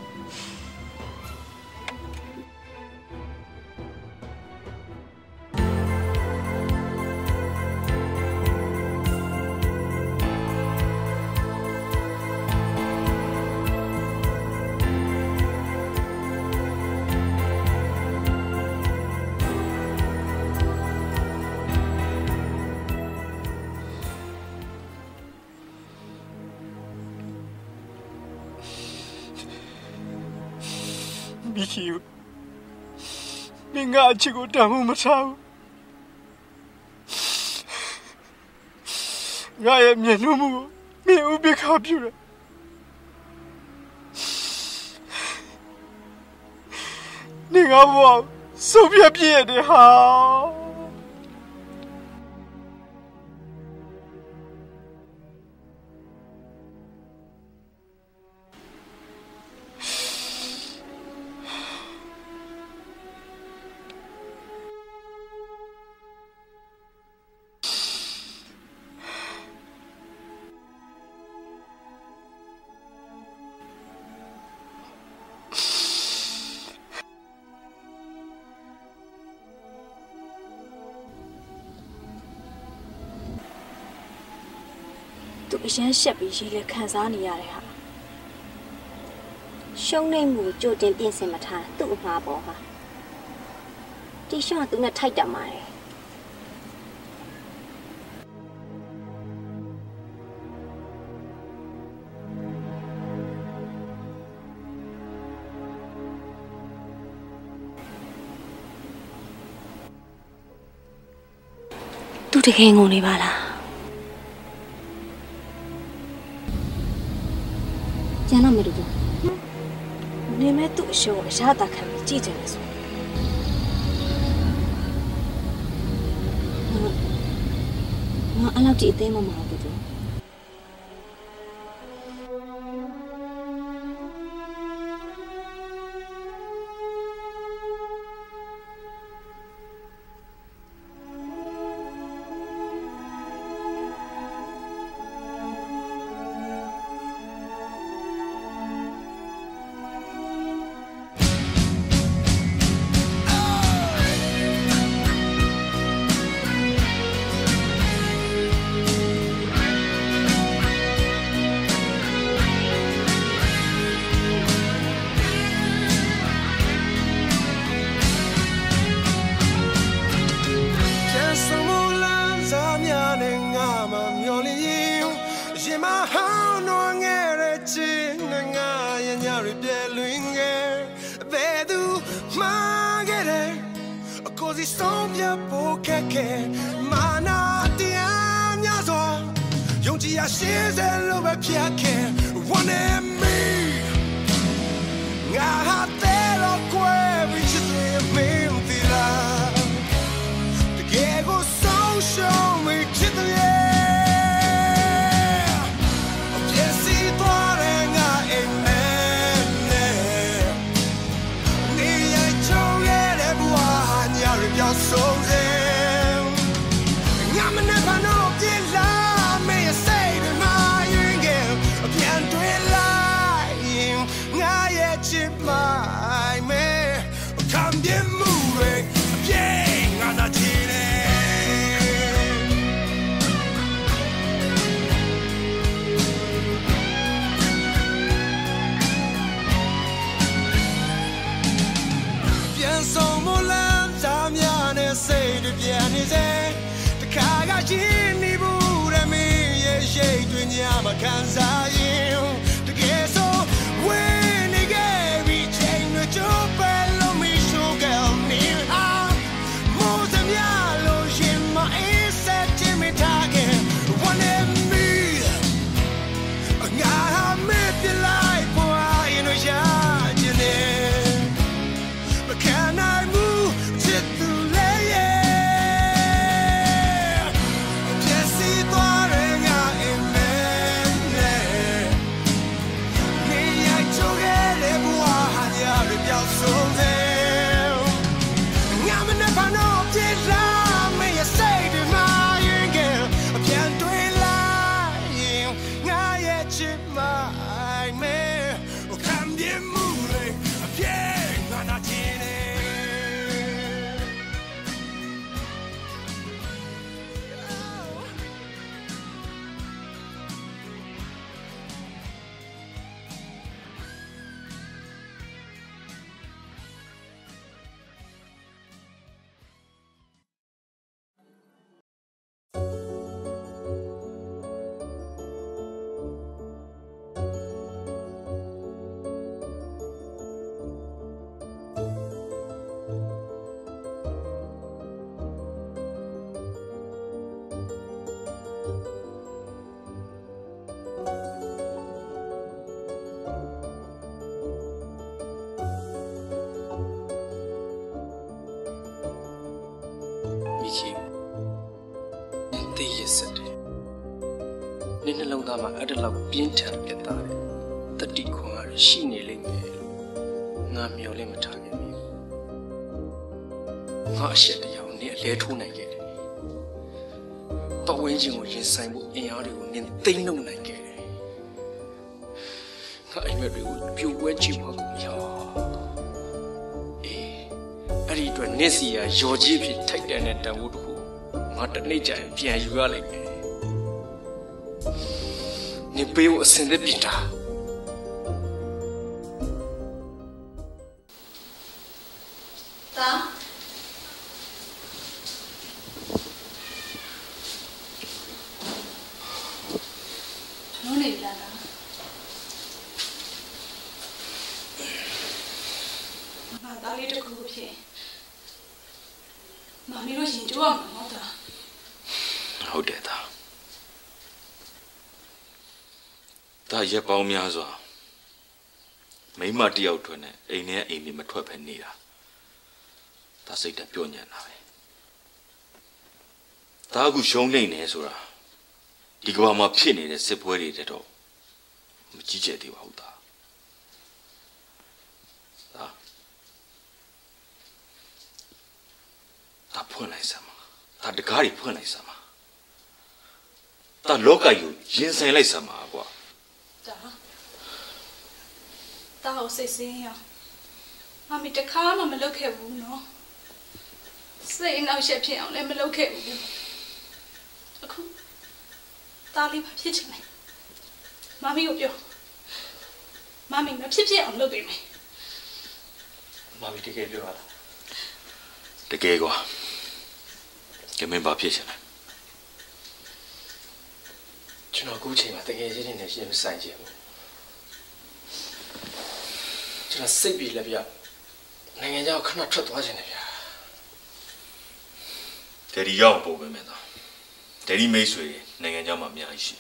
Mickey, minga chico tamu matau. Gaya mienumu, mi ubi kapura. Ninga wa, sobia piede ha. Tu အရန်ရှက်ပြီးရေးလဲခံစားနေရတဲ့ဟာရှုံးနေမှုကြိုတင်ပြင်ဆင်မထားသူ့အမှားပေါ်ဟာတီရှော့သူနဲ့ထိုက်တတ်မှာတယ်သူတကယ်ငုံနေပါလားကျန်တော့မလို့နေမဲ့သူ့အရှုံးအရသာခံပြီးကြည့်ကြတယ်ဆိုငါအဲ့လောက်ကြည့်အသေးမမဟုတ်ဘူး Così sombra poche che mana ti amia so Io ti ascese lo vecchia che one and me Nga te lo que vi ci mentira Che go so show ဆုံးစေငါမနဲ့ဘာလို့ပြလာမင်းစိတ်တွေမှာရင်ကပြန်တွေ့လိုက်ငါရဲ့ချစ်မိုင်မဲခံပြမှုတွေအပြည့်ငါသာချစ်တယ်ပြန်ဆုံးမလန်းသားများနဲ့စိတ်တွေပြန်နေစေတခါကချင်းနေဘူးရမင်းရဲ့ရှိတ်တွေညမှာခံစားရင်တကယ်ဆိုဝင်းနေခဲ့ပြီးချိန်တွေကျိုးပဲလို့မရှိုးကောင်းနေအောင်မိုးစမြလို့ရှင်မအေးစက်ချင်မထားခင် one and me ငါမေ့ပြလိုက်ပွားရင်ရချင်တယ်Can I move to the layer? Jesse Thorning out in me. Me I took it everyone had the girl so there. I'm never know did love me a say to my girl. I can't do it lying. I yet my man. Come the moving. Yeah, I'm not Nene lang dama ada lau pintar kita le, tadi ko ngari sini le me, ngami oleh macam ni. Ngasih dia ni letu nak ke. Tahu yang jengu yang saya bu yang ada bu ni tenung nak ke. Ngai meri bu piuan cium aku ya. Hari tu nasi ya joji pi tak ada nak tahu tu. Mata ni jaya pian juga lagi. Ni beu sende pinta. Ta. None bila ta. Mama dali tu kubu pye. Mami lo yin jual mana ta. Hậu đệ ta. Ta ye bao mía rồi, mấy mà đi out thôi nè, anh này anh đi mà thuê phải nè, ta xây đặt biểu nhận nào vậy, ta cũng sống lên nè rồi, đi qua mà phiền này sẽ bơi đi đấy đâu, mà chỉ chơi đi vào ta, ta phun lại sao mà, ta được cái gì phun lại sao mà, ta lỗ cái gì, nhân sinh lại sao mà quá. Ta học xây xây à, mà mình chắc khá mà mình lâu khéo vũ nó, xây nào sẽ phiền ông lên mình lâu khéo vũ, không, ta đi vào phía trên này, mà mình hiểu mà mình phải phiền ông lâu cái này, mà mình đi cái gì vậy? Đi cái quoi? Cái mình vào phía trên này. Chúng nó cố chạy mà tới cái gì này chỉ là sai chứ. Chúng nó xếp bị là bây này nghe nhau khăn nào trật quá chứ này bây Để đi giao bộ bên đó. Để đi mấy suy này nghe nhau mà miếng gì.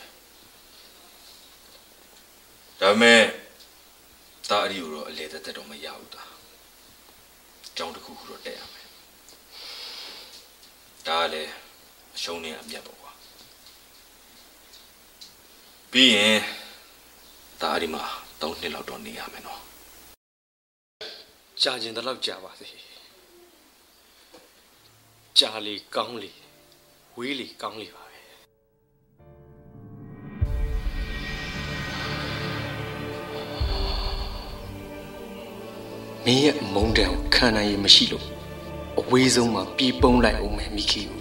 Đó mẹ ta đi rồi lấy tới đâu mà giao ta. Trong được khu rồi đẹp. Ta lấy sống này làm gì bộ quá. Bây giờ ta đi mà tao nên lao động này à mày nó. Cha chính đã lao cha vào thì ကြာလီကောင်းလီဝေးလီကောင်းလီပါပဲမင်းရဲ့မုန်းတံကိုခံနိုင်ရမရှိလို့အဝေးဆုံးမှာပြေးပုံးလိုက်အောင်မယ်မိခီကို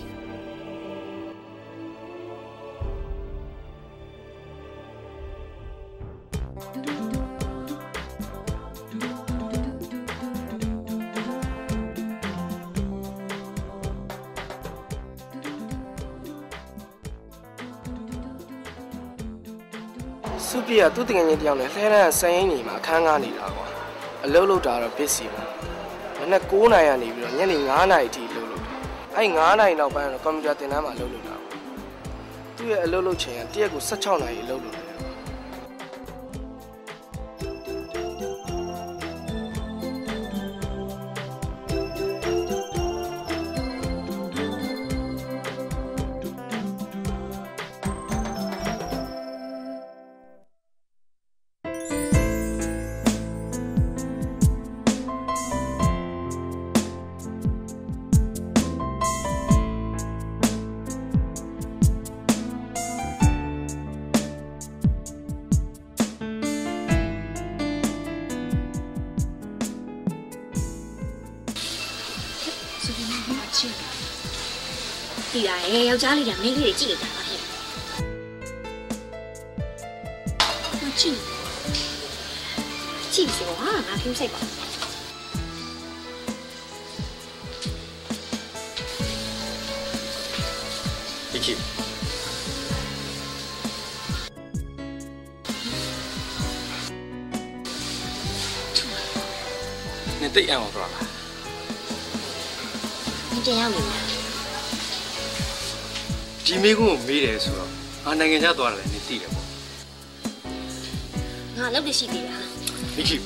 စုပြည့်ကသူ့တကယ်ချင်းတယောက်နဲ့လှဲတန်းဆန်ရင်နေမှာအခန်းကားနေတာကွာအလုပ်လုပ်တာတော့ဘစ်စီပါမနေ့9နာရီကနေပြီးတော့ညနေ9နာရီအထိလုပ်လို့အဲ့9နာရီနောက်ပိုင်းတော့ကွန်ပျူတာသင်တန်းမှာလုပ်လို့တာသူ့ရဲ့အလုပ်လုပ်ချိန်ကတရက်ကို16နာရီအလုပ်လုပ်တယ်ဒီလာရဲ့ယောက်ျားလေးကမိန်းကလေးတွေကြည့်လိုက်တာပါဖြစ်မကြည့်စီကွာငါပြုံးစိတ်ပါမိခီနေတိတ်အောင်တော့လားမင်းတရားဝင်လားဒီမိကုန်းကိုမေးတယ်ဆိုတော့နိုင်ငံခြားသွားတယ်လည်းနေသိတယ်ပေါ့ငါလုပ်ရရှိသေးတာမိခီ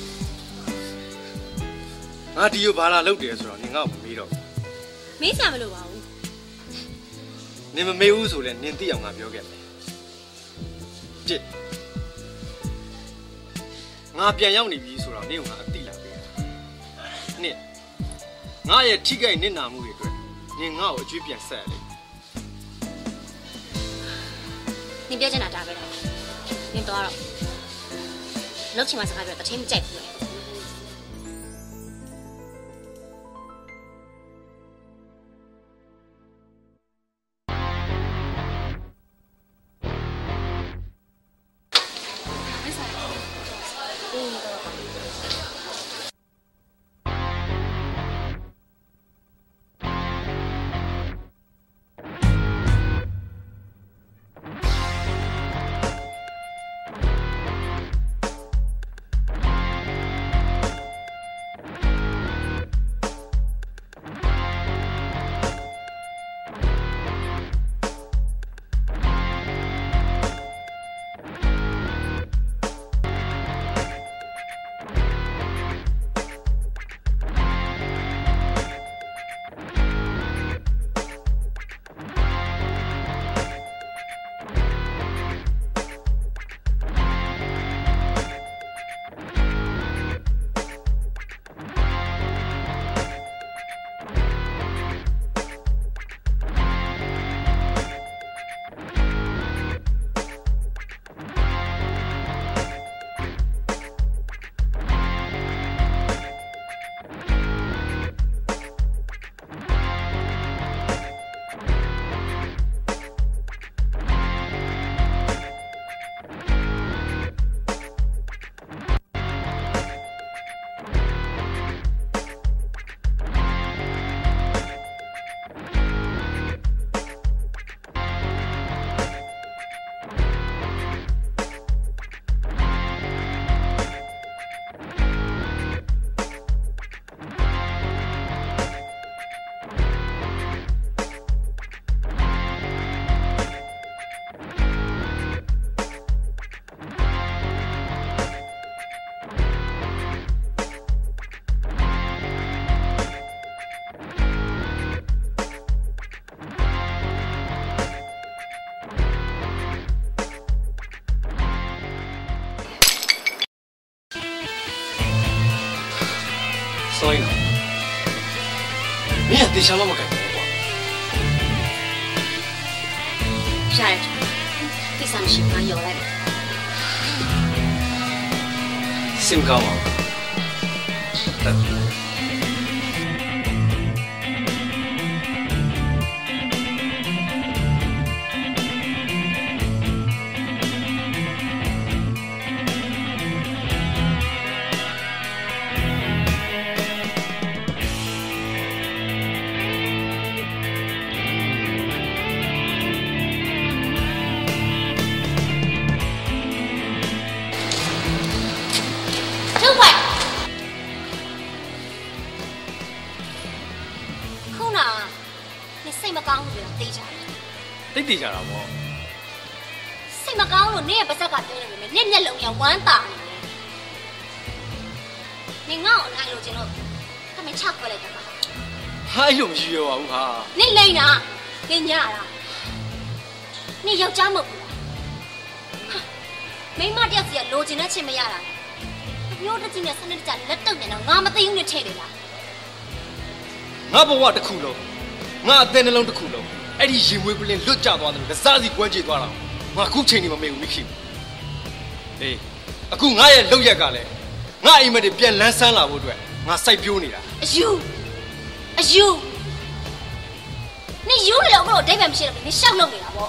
ငါဒီကိုဘာလာလုပ်တယ်ဆိုတော့နင်ငါ့ကိုမေးတော့မေးစရာမလိုပါဘူးနင်မမေးဘူးဆိုလည်းနင်သိအောင်ငါပြောခဲ့မယ်တစ်ငါပြန်ရောက်နေပြီဆိုတော့နင်ကငါအသိလာပြီနှစ်ငါရဲ့ထိခိုက်နစ်နာမှုတွေအတွက်နင်ငါ့ကိုအကျွေးပြန်ဆက်ရလိမ့်နင်ပြောချင်တာဒါပဲလားနင်တော့လောက်ချင်မှစကားပြောတထင်းမကြိုက်ဘူးလေ所以呢，你也得想那么干活。 ရတယ်ကိစ္စမရှိငါရော်လိုက်စင်ကောင်းပါတိတ်တည်ကြတာပေါ့စိတ်မကောင်းလို့နင့်ရဲ့ပါဇက်ကပြောနေပြီနဲ့မျက်လုံးကဝမ်းတာနေငါ့ကိုနိုင်လို့ကျင်လို့ခမင်းချခွဲလိုက်တာပါဟာအဲ့လိုမရှိရပါဘူးဟာနင့်လိမ့်တာနင့်ညတာနင့်ယောက်ျားမဟုတ်ဘူးမိမတယောက်စီကလိုချင်တဲ့ချင်းမရတာမျိုးတစ်ချင်းနဲ့စနစ်တကျလက်တုပ်နေတော့ငါမသိဘူးနဲ့ထည့်နေလားငါဘဝတစ်ခုလုံးငါအသက်နှလုံးတစ်ခုလုံးအဲ့ဒီရင်မွေးပလင်းလွတ်ကျသွားတယ်လို့ကစားစီကွဲကြေသွားတာငါအခုချိန်နေမမေ့ဘူးမိခင်အေးအခုငါရဲ့လောက်ရက်ကလည်းငါအိမ်မက်တွေပြန်လန်းဆန်းလာဖို့အတွက်ငါစိုက်ပြိုးနေတာအယူနင်ယူနေတော့ဘယ်လိုအဓိပ္ပာယ်မရှိတော့ဘူးနင်ရှောက်လုပ်နေတာပေါ့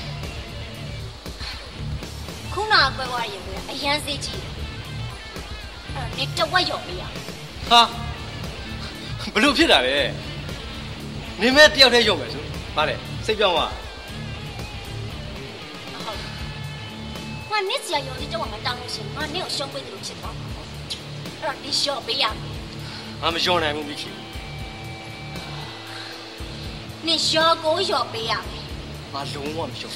ခုနကကွဲသွားရင်အရန်စေးကြီးအဲ့နင်တဝက်ရော်ပေးရဟာဘလို့ဖြစ်တာလဲနင်မဲ့တယောက်တည်းရော်မယ်ဆိုဘာလဲစိတ်ပြောင်းသွားငါနစ်စရာရော်ဒီတော့မတောင်းလို့ရှင်ငါနင့်ကိုရှုံးပေးတယ်လို့ဖြစ်သွားမှာအဲ့တော့ဒီရော်ပေးရမယ်ငါမရော်နိုင်ဘူးမိခင်နင်ရော်ကိုရော်ပေးရမယ်ငါလုံးဝမရော်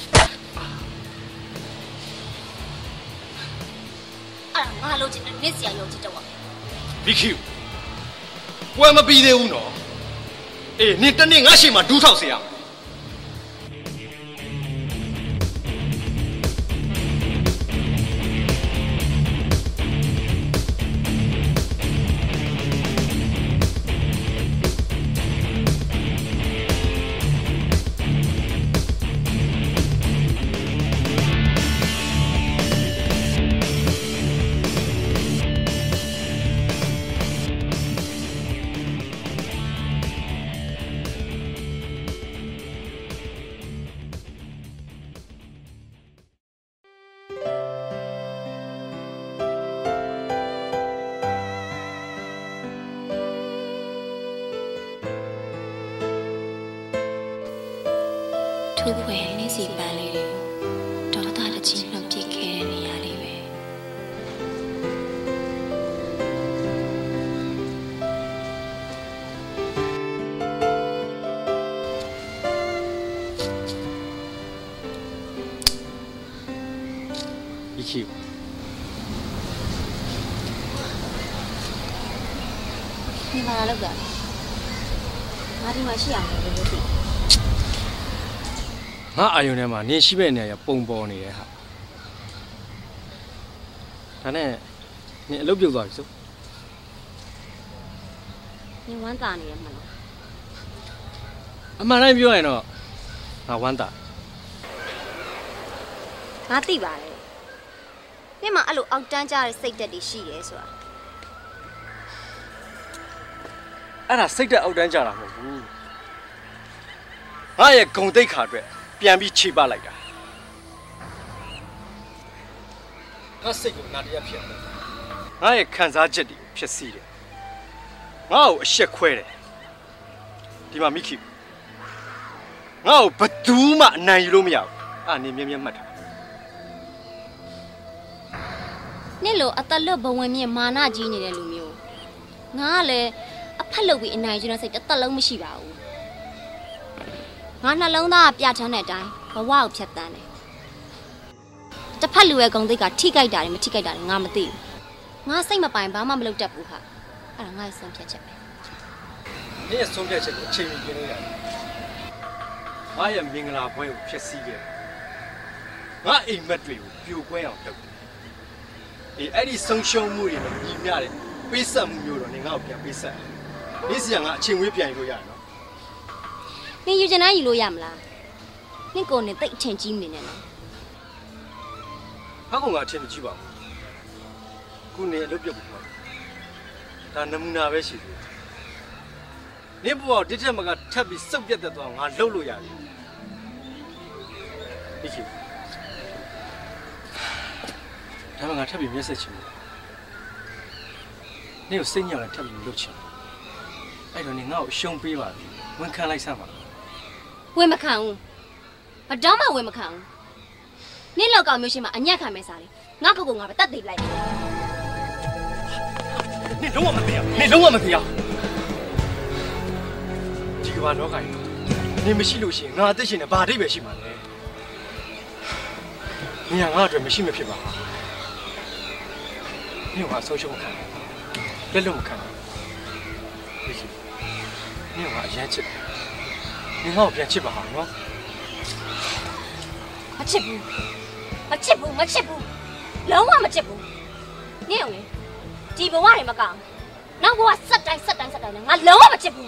အဲ့ငါလို့ချင်တဲ့နစ်စရာရော်ဒီတော့မိခင်ဝယ်မပြီးသေးဘူးနော်အေးနင်တနေ့ငါရှိမှဒူးထောက်စေရမယ်ထုပ်ဖွယ်နေစီပန်းလေးတွေကိုဒေါသတကြီးလှုပ်ပြစ်ခဲ့တဲ့နေရာလေးပဲဒီချီဒီမှာလောက်တာငါဒီမှာရှိအောင်လို့ပြောသိငါအာယုန်ထဲမှာနင်ရှိမဲ့နေရာပုံပေါ်နေတယ်ဟာဒါနဲ့နင်အလုပ်ပြုတ်သွားပြီစို့နင်ဝမ်းသာနေရမှာလားအမှန်တိုင်းပြောရင်တော့ငါဝမ်းသာငါသိပါတယ်နင်မှာအဲ့လိုအောက်တန်းကြတဲ့စိတ်သက်တွေရှိရဲဆိုတာအဲ့ဒါစိတ်သက်အောက်တန်းကြတာမဟုတ်ဘူးငါရဲ့ဂုံတိတ်ခါအတွက်ပြန်ပြီးခြေပလိုက်တာငါစိတ်ကိုနာတရားဖြစ်တယ်ငါရဲ့ခံစားချက်တွေဖြစ်စီတယ်ငါ့ကိုအရှက်ခွဲတယ်ဒီမှာမိခိငါ့ကိုဘသူမှအနိုင်ယူလို့မရဘူးအဲ့နေမြဲမြဲမှတ်ထားနင့်လိုအသက်လွတ်ဘဝင်မြင့်မာနကြီးနေတဲ့လူမျိုးငါကလည်းအဖက်လုပ်ပြီးအနိုင်ယူတဲ့စိတ်တစ်သက်လုံးမရှိပါဘူးငါနှလုံးသားကပြထမ်းတဲ့အတိုင်းဘဝကိုဖြတ်တန်းတယ်တစ်ဖက်လူရဲ့ဂုဏ်သိက္ခာထိကြိုက်တာတွေမထိကြိုက်တာတွေငါမသိဘူးငါစိတ်မပိုင်ဘာမှမလုပ်တတ်ဘူးဟာအဲ့ဒါငါ့ရဲ့ဆုံးဖြတ်ချက်ပဲနင့်ရဲ့ဆုံးဖြတ်ချက်ကိုအချိန်မီပြင်လို့ရတယ်ငါရဲ့မင်္ဂလာပွဲကိုဖျက်ဆီးခဲ့ငါအိမ်မက်တွေကိုပြိုကွဲအောင်လုပ်တယ်အေးအဲ့ဒီဆုံးရှုံးမှုတွေနဲ့ညီမျှတဲ့ပေးဆက်မှုမျိုးတော့နင်ငါ့ကိုပြန်ပေးဆက်နင့်စီကငါအချိန်ဝေးပြန်လို့ရတယ်နော်နင်ယူချင်တိုင်းယူလို့ရမလားနင့်ကိုနဲ့တိတ်အချင်းကြီးနေနေနော်ဟာကောင်ကအချင်းမကြီးပါဘူးခုနေအလုပ်ပြုတ်ပြီဒါနမူနာပဲရှိသေးတယ်နင့်ဘဝတစ်ချက်မကထပ်ပြီးစုပ်ပြတ်သက်သွားငါလှုပ်လို့ရတယ်ဒီချီဒါမှငါထပ်ပြီးမျက်စိချင်တယ်နင့်ကိုစိတ်ညစ်အောင်ထပ်ပြီးလှုပ်ချင်အဲ့တော့နင်ငါ့ကိုအရှုံးပေးပါဝန်ခံလိုက်စမ်းပါဝင်မခံဘူးမတော်မှဝင်မခံဘူးနင့်လောက်ကောင်မျိုးရှိမှအညက်ခံမဲစားလေငါကိုငါပဲတတ်သိလိုက်နင်လုံးဝမသိရနင်လုံးဝမသိရဒီကဘာတော့ခိုင်းနင်မရှိလို့ရှိရင်ငါအသက်ရှင်နေဘာအဓိပ္ပာယ်ရှိမှာလဲနင်ကငါ့အတွက်မရှိမဖြစ်ပါနင်ကဆုံးရှုံးခံလက်လုံးမခံဘူးနင်ကအရန်ချစ်နင်ငါ့ကိုပြန်ချစ်ပါဟာနော်မချစ်ဘူးလုံးဝမချစ်ဘူးနင့်အောင်လေဒီဘဝတွေမကောင်းနောက်ဘဝဆက်တိုင်းနဲ့ငါလုံးဝမချစ်ဘူး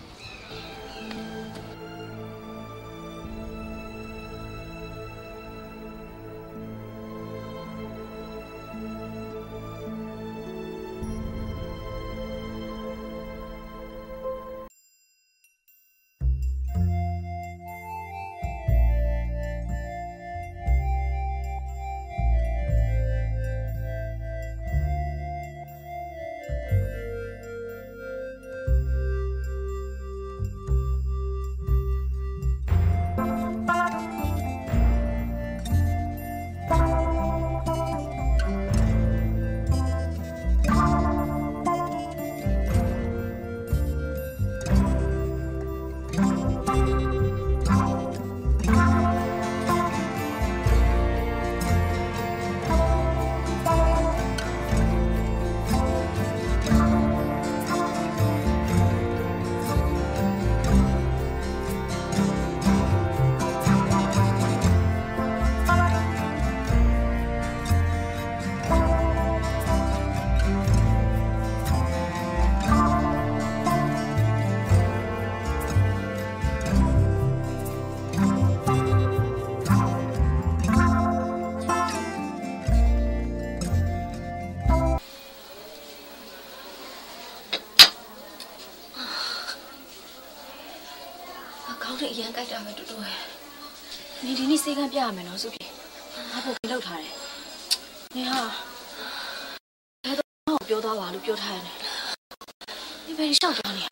အရန်ကြိုက်တာပဲတူတူရဲ့နေဒီနေ့စေကန်းပြရမယ်နော်စုပြေငါဖို့လောက်ထားတယ်နေဟာဘယ်တော့ပြောသွားပါလို့ပြောထားရတယ်ဒီဘယ်ရှောက်သွားနေရ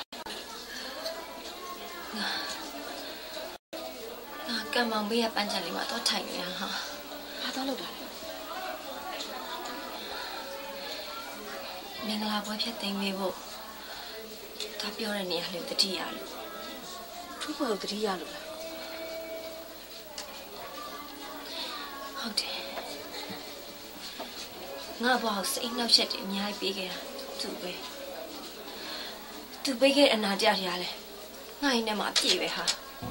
ငါကံမောင်ဘေးကပန်းချန်လေးမှာတော့ထိုင်နေတာဟာဘာတော့လောက်တာလဲမင်္ဂလာပွဲဖြတ်သိမ်းပေးဖို့ဒါပြောတဲ့နေရာလေးတတိယလို့ထူးဖို့တတိယလို့လားဟုတ်တယ်ငါဘောက်စိတ်နှောက်ရက်တယ်အများကြီးပေးခဲ့တာသူပဲသူပေးခဲ့အနာကြရလဲငါ့ရင်ထဲမှာအပြည့်ပဲဟာ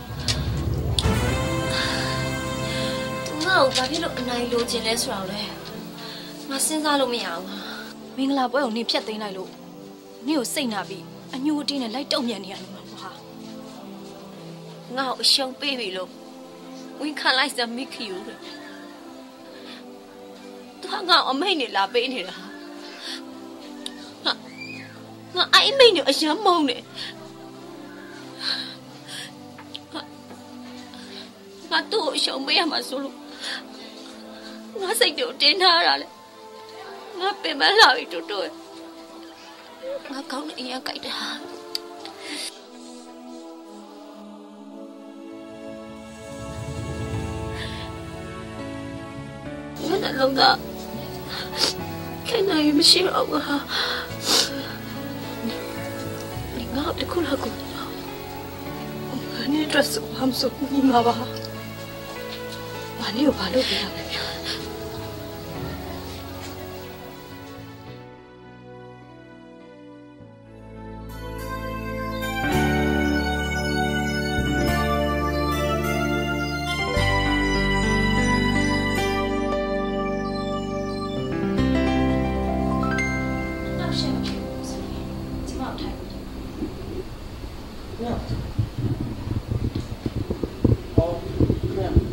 သူငါ့ကိုဘာဖြစ်လို့အနိုင်လိုချင်လဲဆိုတော့လဲငါစဉ်းစားလို့မရဘူးမင်္ဂလာပွဲကိုနေဖြတ်သိမ်းလိုက်လို့နေကိုစိတ်နာပြီးအညိုအတင်းနဲ့လိုက်တုံ့ပြန်နေရတယ်မှာဟာငါ့ကိုအရှုံးပေးပြီလို့ဝင်ခံလိုက်စမိခီယူတယ်သူကငါ့အမိတ်နဲ့လာပေးနေတာငါအိမ်မိတ်နဲ့အယမ်းမုန်းတယ်ငါသူ့ကိုအရှုံးပေးရမှာဆိုလို့ငါစိတ်တွေကိုတင်းထားရတာလေငါပင်မလာပြီတူတူငါကောင်းတဲ့အရင်ကြိုက်တာမနလုံးကခိုင်နိုင်မရှိတော့ဘူးဟာငါတခုလာကူငါနေတော့ဆိုဟမ်ဆိုညီမပါဘာလို့ဘာလို့ပြရလဲ Yeah.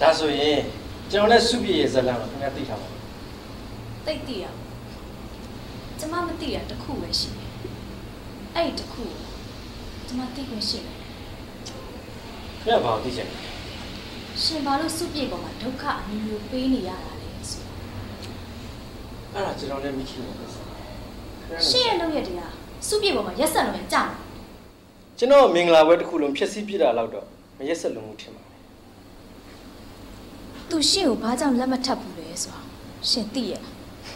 ဒါဆိုရင်ကျွန်တော်နဲ့စုပြည့်ရဲ့ဇလန်ကိုခင်ဗျာသိထားပါဘူးတိတ်သိရကျမမသိရတခုပဲရှိတယ်အဲ့တခုကျမသိခွင့်ရှိတယ်ခင်ဗျာဘာလို့သိချင်လဲရှင်ဘာလို့စုပြည့်ပေါ်မှာဒုက္ခအမျိုးမျိုးပေးနေရတာလဲဆိုအဲ့ဒါကျွန်တော်လည်းမိခင်လို့ပြောရှင်ရဲ့လုပ်ရတဲ့ဟာစုပြည့်ပေါ်မှာရက်ဆက်လို့ကြာတယ်ကျွန်တော်မင်္ဂလာပွဲတစ်ခုလုံးဖြည့်ဆည်းပြတာလောက်တော့မရက်ဆက်လုံးမှုထင်ပါတယ်သူရှင်ကိုဘာကြောင့်လက်မထပ်ဘူးလဲဆိုတာရှင်သိရဲ့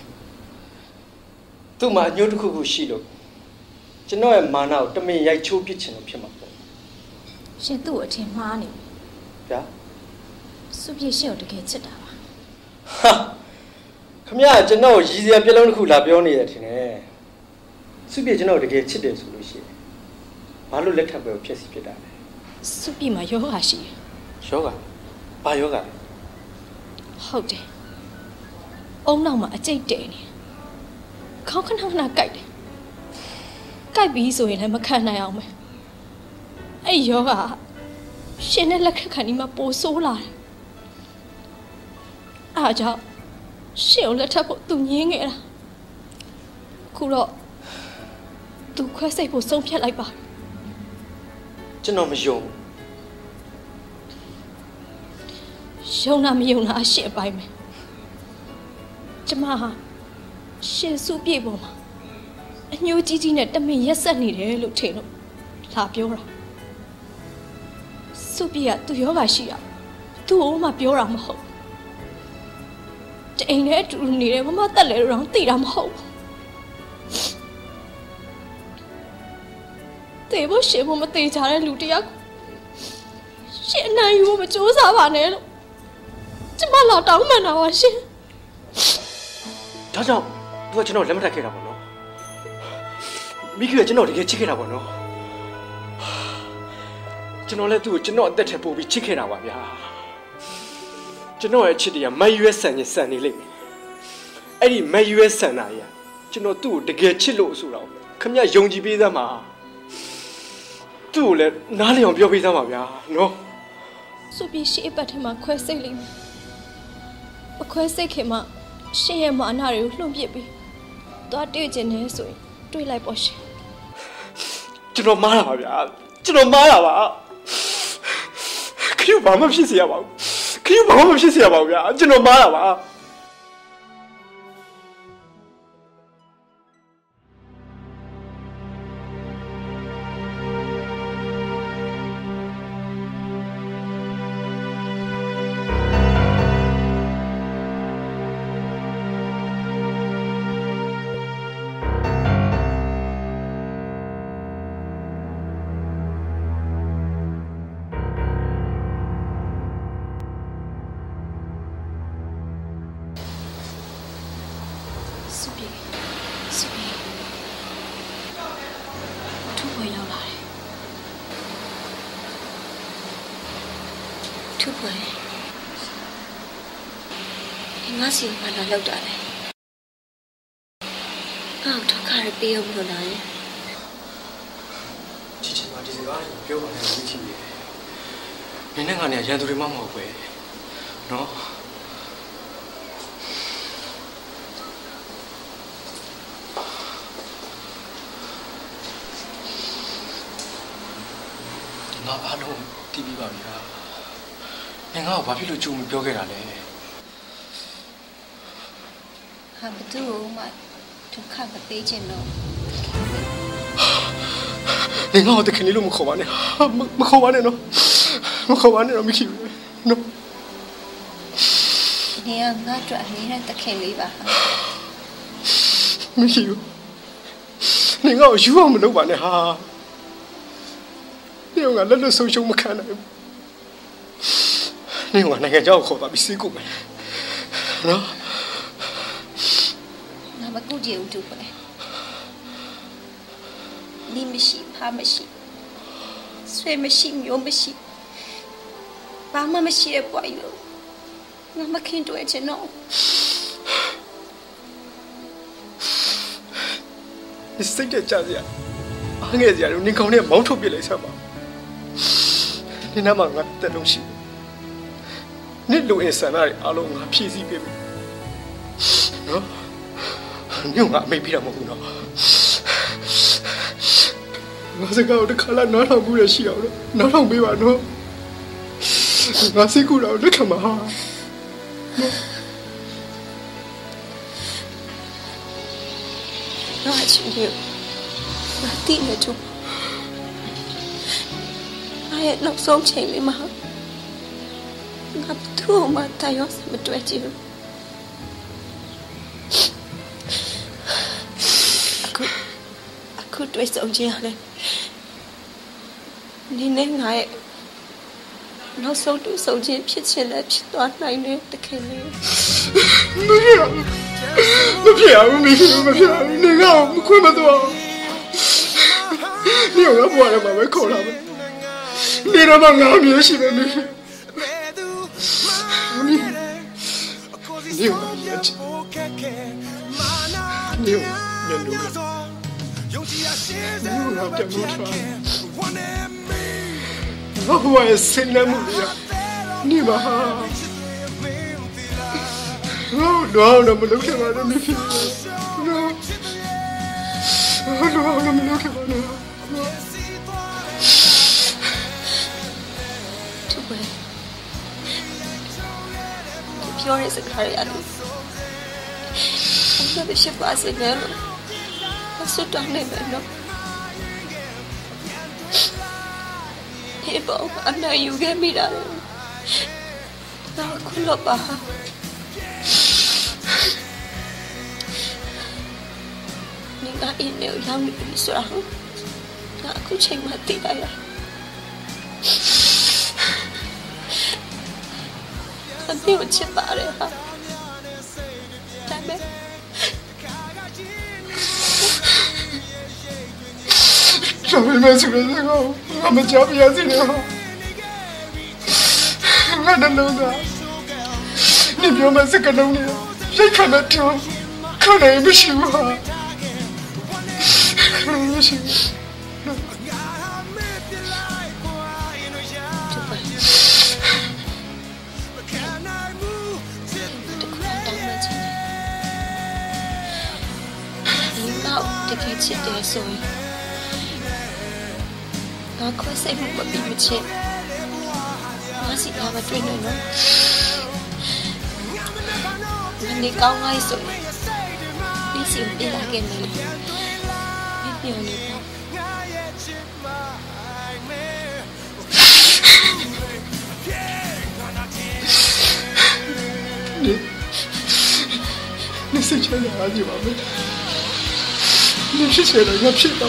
သူ့မှာအညှိုးတစ်ခုခုရှိလို့ကျွန်တော်ရဲ့မာနကိုတမင်ရိုက်ချိုးပစ်ချင်လို့ဖြစ်မှာပေါ့ရှင်သူ့ကိုအထင်မှားနေပြီဗျာစုပြည့်ရှင်ကိုတကယ်ချစ်တာပါဟာခမရကျွန်တော်ရည်စရာပြလုံးတစ်ခုလာပြောနေရထင်တယ်စုပြည့်ကျွန်တော်တကယ်ချစ်တယ်ဆိုလို့ရှိရင်ဘာလို့လက်ထပ်ပဲဖြစ်စီဖြစ်တာလဲစုပြည့်မှာယောဂရှိတယ်ယောဂဘာယောဂလဲဟုတ်တယ်အုံနောက်မှာအကျိတ်တဲနေခေါင်းခဏခဏကြိုက်တယ်ကြိုက်ပြီးဆိုရင်လည်းမခံနိုင်အောင်ပဲအဲ့ယောဂရှင်နဲ့လက်ခက်ခံဒီမှာပိုဆိုးလာတယ်အားကြောင့်ရှင်ကိုလက်ထပ်ဖို့သူငင်းခဲ့တာခုတော့သူခွဲစိတ်ဖို့ဆုံးဖြတ်လိုက်ပါကျွန်တော်မယုံယုံတာမယုံတာအရှစ်အပိုင်းပဲကျမဟာရှင်စုပြေပေါ်မှာအညှိုးကြီးကြီးနဲ့တမင်ရက်ဆက်နေတယ်လို့ထင်လို့လာပြောတာစုပြေကသူယောဂရှိတာသူ့အိုးမှပြောတာမဟုတ်တအိမ်နဲ့အတူနေတယ်မမတက်လဲတော့သိတာမဟုတ်တေဖို့ရှင်ဖို့မသေးကြတဲ့လူတယောက်ရှင်အနိုင်ယူဖို့မကြိုးစားပါနဲ့လို့ကျမလာတောင်းမှန်တာပါရှင်ဒါကြောင့်သူကကျွန်တော်လက်မထပ်ခဲ့တာပေါ့နော်မိခင်ကကျွန်တော်တကယ်ချစ်ခဲ့တာပေါ့နော်ကျွန်တော်လည်းသူ့ကိုကျွန်တော်အသက်ထက်ပိုပြီးချစ်ခဲ့တာပါဗျာကျွန်တော်ရဲ့ချစ်တရားမရွေးဆန်နေလိမ့်မယ်အဲ့ဒီမရွေးဆန်တာကြီးကျွန်တော်သူ့ကိုတကယ်ချစ်လို့ဆိုတော့ခမရယုံကြည်ပေးသမှာသူ့ကိုလည်းနားလည်အောင်ပြောပေးသမှာဗျာနော်စုပြီးရှေ့အပတ်ထဲမှာခွဲစိတ်လိမ့်မယ်အခွဲစိတ်ခင်မှာရှင်ရဲ့မာနတွေကိုလှုံ့ပစ်ပြီးသွားတွေ့ကျင်နေဆိုရင်တွေ့လိုက်ပေါ့ရှင်ကျွန်တော်မားတာပါဗျာကျွန်တော်မားတာပါခရီးဘာမှဖြစ်เสียရပါဘူးခရီးဘာမှဖြစ်เสียရပါဘူးဗျာကျွန်တော်မားတာပါငါစီမလာလောက်တာလေအော်တော့ခါရပေးအောင်လို့လားဒီချိန်မှာဒီစကားကိုပြောပါနဲ့မိခင်ရေနင်းနဲ့ငါနဲ့ရန်သူတွေမှမဟုတ်ပဲနော်ငါဘာလို့တီးပြီးပါဗျာငါကဘာဖြစ်လို့ကြုံမပြောခဲ့တာလဲဟာဘသူ့မှဒုက္ခမပေးချင်တော့你看我的肯定路没考完呢，没考完呢喏，没考完呢喏，没去喏。 你要我做你那得肯定吧？ 没去，你看我有我们老板呢哈，你看我那路手没看呢，你看我那个叫我考到比谁高没？喏。 那么估计有做不来。你မရှိဖားမရှိဆွေမရှိမျိုးမရှိဘာမှမရှိတဲ့ပွားယူငါမခင်တွေ့ချင်တော့စိတ်ကြကြစရာအားငယ်စရာလို့နင်ကောင်းနဲ့မောင်းထုတ်ပြလိုက်စမ်းပါနင်နာမှာငါတက်လုံးရှိငနေ့လူအင်ဆန္ဒတွေအားလုံးငါဖြည့်ဆည်းပေးမယ်နော်ညငါအမိတ်ပြတာမဟုတ်ဘူးနော်ငါစကားကိုတစ်ခါလာနားထောင်မှုရရှိအောင်လို့နားထောင်ပေးပါနော်ငါစိတ်ကူတော့လက်ခံပါဟာငါချင်တယ်ငါတိနေတူငါရဲ့နောက်ဆုံးချိန်လေးမှာငါသူ့မှာတယောက်စမတွေ့ချင်ဘူးအခုတွေ့ဆုံကြရတယ်နင်းနဲ့ငါရဲ့နောက်ဆုံးတွေ့ဆုံခြင်းဖြစ်ချင်လည်းဖြစ်သွားနိုင်တယ်တခင်လေးမဖြစ်အောင်မဖြစ်နေငါ့ကိုမခွင့်မတော့你有个不玩的嘛？没扣他们，你他妈俺没戏的你，你有面子，你有面子，你有那点不穿，我也生了母呀，你妈哈，我那么留下来的没皮，我那么留下来的。ပြောရစကားရတယ်။ဘာဖြစ်ပါစေလဲလို့အစွတ်တောင်းနေတယ်နော်။ဒီဘောအနာယူခဲ့မိတာလေ။တော့ခုလောပါ။နေကအင်းနဲ့ရောင်းနေပြီဆိုတော့ငါအခုချိန်မှသိလိုက်တာ။အမေကိုချစ်ပါတယ်ဟာဒါပေမဲ့ဆိုတဲ့ကောငါမကြောက်ပြရစီနေဟာငါနဲ့လုံးသားနေပြောမစကလုံးနေရိတ်ခနဲ့တူခနဲ့မရှိဘူးဟာမရှိဘူးတကယ်ချစ်တယ်ဆိုရင်ငါခွဲစိတ်မှုမပြီးမချစ်ငါစီလာမတွေ့နိုင်တော့မနေ့ကောင်းလိုက်ဆိုရင်ဒီစီပြေးလာခဲ့မယ်မပြောနေတော့你是这样啊，你妈妈。你是谁了？要骗到？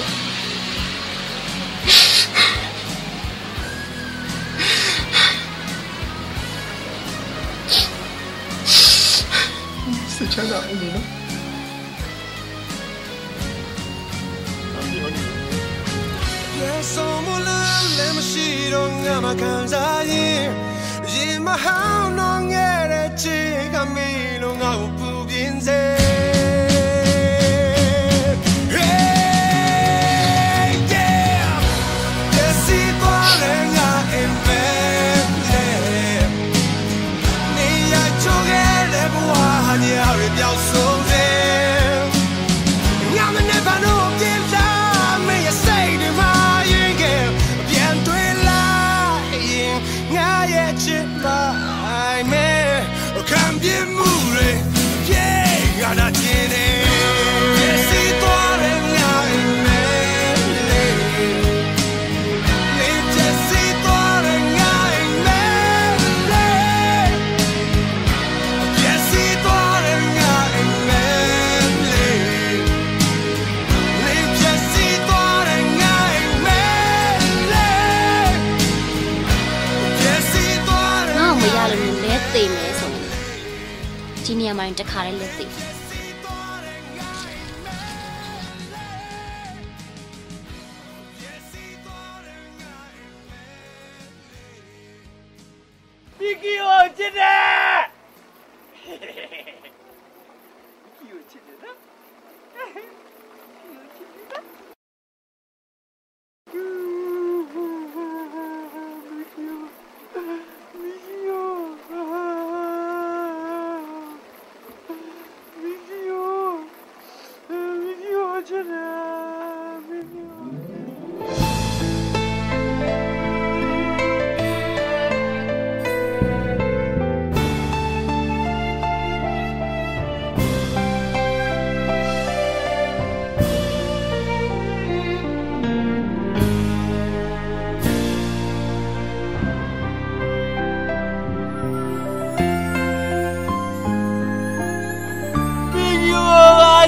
是全哪你呢？ 夜送我了，来么西东阿妈看啥嘢？夜嘛好浓嘅的气，看没弄我不变色。ဒီနေရာမှာတခါလေးလက်သိ比基我进来，比我进来了，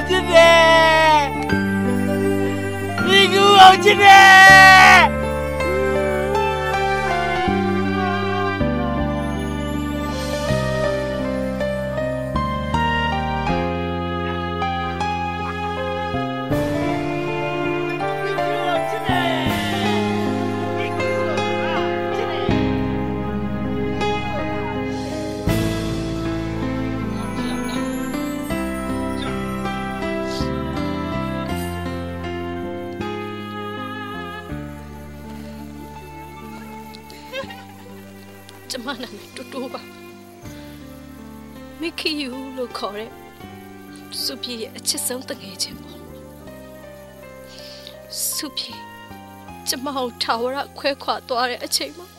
真的，你给我真的。 ကျမနာမည်တူတူပါမိခီယူလို့ခေါ်တဲ့စုပြေရဲ့အချစ်ဆုံးတငယ်ချင်းပေါ့စုပြေကျမကိုထာဝရခွဲခွာသွားတဲ့အချိန်မှာ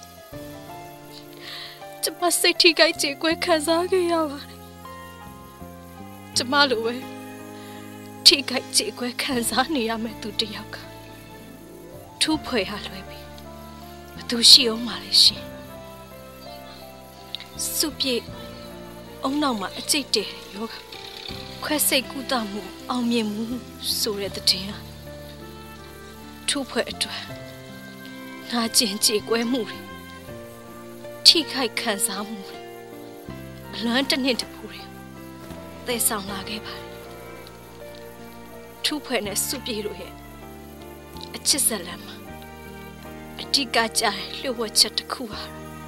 ကျမစိတ်ထိခိုက်ကြေကွဲခံစားခဲ့ရပါတယ်ကျမလိုပဲထိခိုက်ကြေကွဲခံစားနေရမယ့်သူတစ်ယောက်ကထူးဖွယ်ရလွယ်ပြီဘသူရှိအောင်မလဲရှင်စုပြေအုံနောက်မှာအကျိတ်တဲ့ယောဂခွဲစိတ်ကူတာမှုအောင်မြင်မှုဆိုတဲ့တဲ့ဟာထူးဖွယ်အတွက်နာကျင်ကြေကွဲမှုတွေထိခိုက်ခံစားမှုတွေအလွမ်းတစ်နှစ်တပူတွေသေဆောင်လာခဲ့ပါတယ်ထူးဖွယ်နဲ့စုပြေတို့ရဲ့အချစ်ဇလံမှာအဓိကကြတဲ့လျှို့ဝှက်ချက်တစ်ခုပါ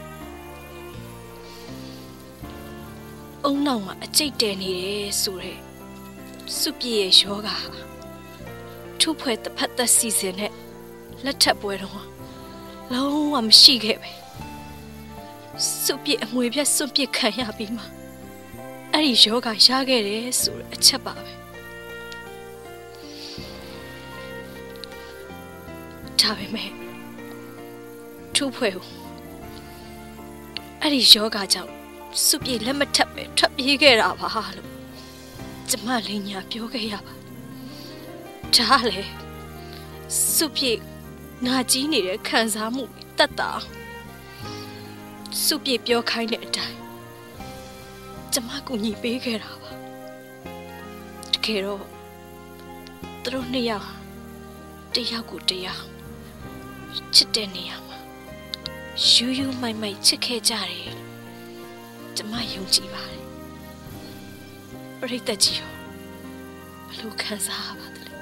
အုံနောက်မှာအကျိတ်တဲနေတယ်ဆိုရဲစုပြေရဲ့ယောဂါထူးဖွယ်တစ်ဖက်သက်စီစဉ်နဲ့လက်ထပ်ပွဲတော့လုံးဝမရှိခဲ့ပဲစုပြေအမွေပြတ်စွန့်ပစ်ခံရပြီးမှအဲ့ဒီယောဂါရခဲ့တယ်ဆိုတဲ့အချက်ပါပဲဒါပေမဲ့ထူးဖွယ်အဲ့ဒီယောဂါကြောင့်စုပြေလက်မထပ်ပဲထွက်ပြေးခဲ့တာပါလို့ကျမလည်းညာပြောခဲ့ရပါဒါလေစုပြေနာကြီးနေတဲ့ခံစားမှုတတ်တာစုပြေပြောခိုင်းတဲ့အတိုင်းကျမကူညီပေးခဲ့တာပါတကယ်တော့သူတို့နှစ်ယောက်တယောက်ကိုတယောက်ချစ်တဲ့နေရာမှာယူယူမိုက်မိုက်ချစ်ခဲ့ကြတယ်ကျမယုံကြည်ပါတယ်ပရိသတ်ကြီးရောဘယ်လိုခံစားရပါသလဲ